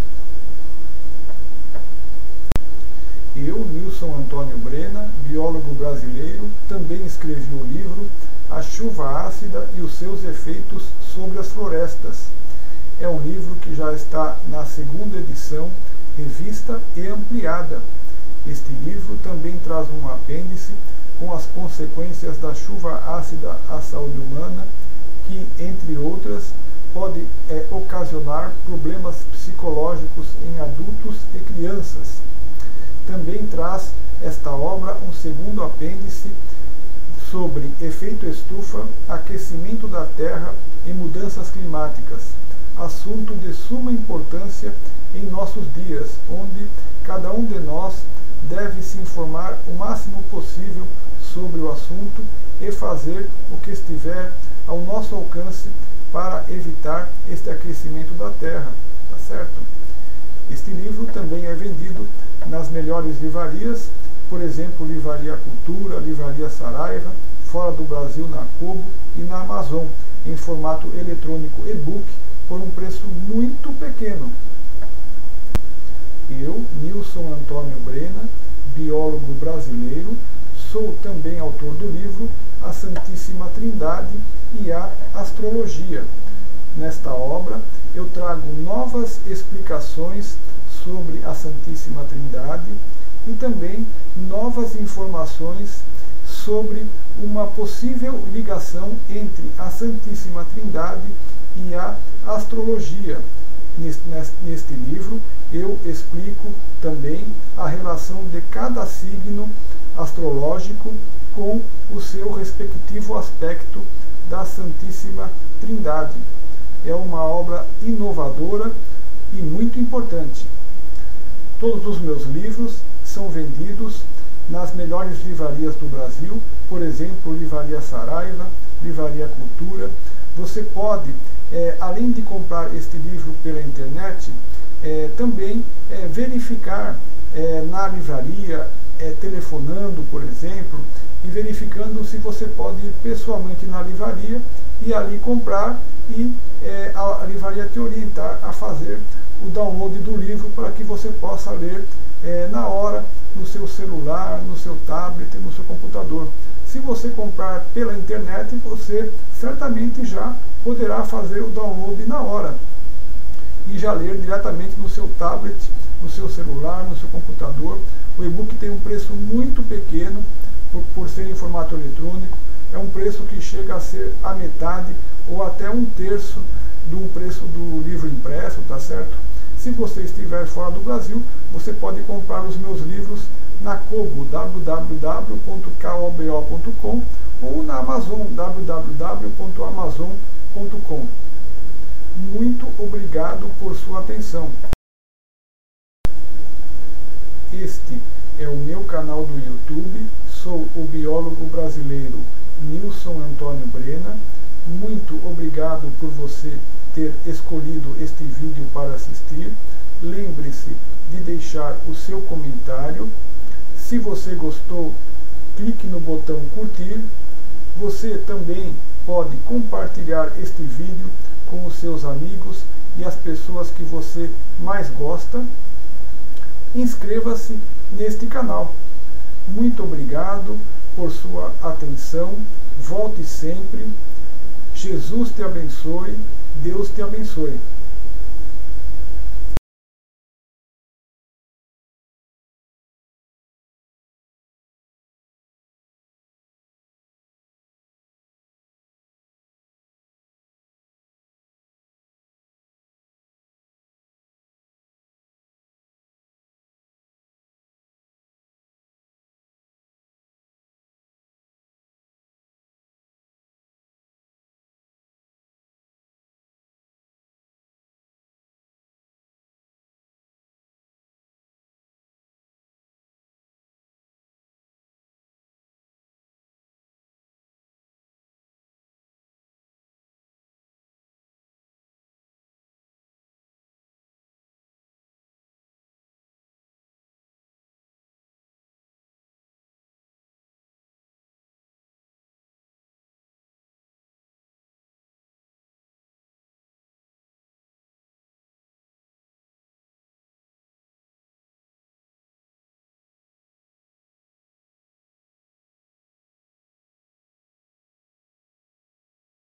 Eu, Nilson Antônio Brena, biólogo brasileiro, também escrevi o livro A Chuva Ácida e os Seus Efeitos sobre as Florestas. É um livro que já está na segunda edição, revista e ampliada. Este livro também traz um apêndice com as consequências da chuva ácida à saúde humana, que, entre outras, pode é, ocasionar problemas psicológicos em adultos e crianças. Também traz esta obra um segundo apêndice sobre efeito estufa, aquecimento da Terra e mudanças climáticas, assunto de suma importância em nossos dias, onde cada um de nós deve se informar o máximo possível sobre o assunto e fazer o que estiver ao nosso alcance para evitar este aquecimento da Terra, tá certo? Este livro também é vendido nas melhores livrarias, por exemplo, Livraria Cultura, Livraria Saraiva, fora do Brasil na Kobo e na Amazon, em formato eletrônico e-book, por um preço muito pequeno. Eu, Nilson Antônio Brena, biólogo brasileiro, sou também autor do livro A Santíssima Trindade e a Astrologia. Nesta obra, eu trago novas explicações sobre a Santíssima Trindade e também novas informações sobre uma possível ligação entre a Santíssima Trindade e a astrologia. Neste, neste livro eu explico também a relação de cada signo astrológico com o seu respectivo aspecto da Santíssima Trindade. É uma obra inovadora e muito importante. Todos os meus livros são vendidos nas melhores livrarias do Brasil, por exemplo, Livraria Saraiva, Livraria Cultura. Você pode, é, além de comprar este livro pela internet, é, também é, verificar é, na livraria, é, telefonando, por exemplo, e verificando se você pode ir pessoalmente na livraria e ali comprar e é, a, a livraria te orientar a fazer o download do livro para que você possa ler é, na hora, no seu celular, no seu tablet, no seu computador. Se você comprar pela internet, você certamente já poderá fazer o download na hora e já ler diretamente no seu tablet, no seu celular, no seu computador. O e-book tem um preço muito pequeno por, por ser em formato eletrônico. É um preço que chega a ser a metade ou até um terço do preço do livro impresso, tá certo? Se você estiver fora do Brasil, você pode comprar os meus livros na Kobo, w w w ponto kobo ponto com, ou na Amazon, w w w ponto amazon ponto com. Muito obrigado por sua atenção. Este é o meu canal do YouTube, sou o biólogo brasileiro Nilson Antônio Brena. Muito obrigado por você ter escolhido este vídeo para assistir. Lembre-se de deixar o seu comentário. Se você gostou, clique no botão curtir. Você também pode compartilhar este vídeo com os seus amigos e as pessoas que você mais gosta. Inscreva-se neste canal. Muito obrigado por sua atenção. Volte sempre. Jesus te abençoe. Deus te abençoe.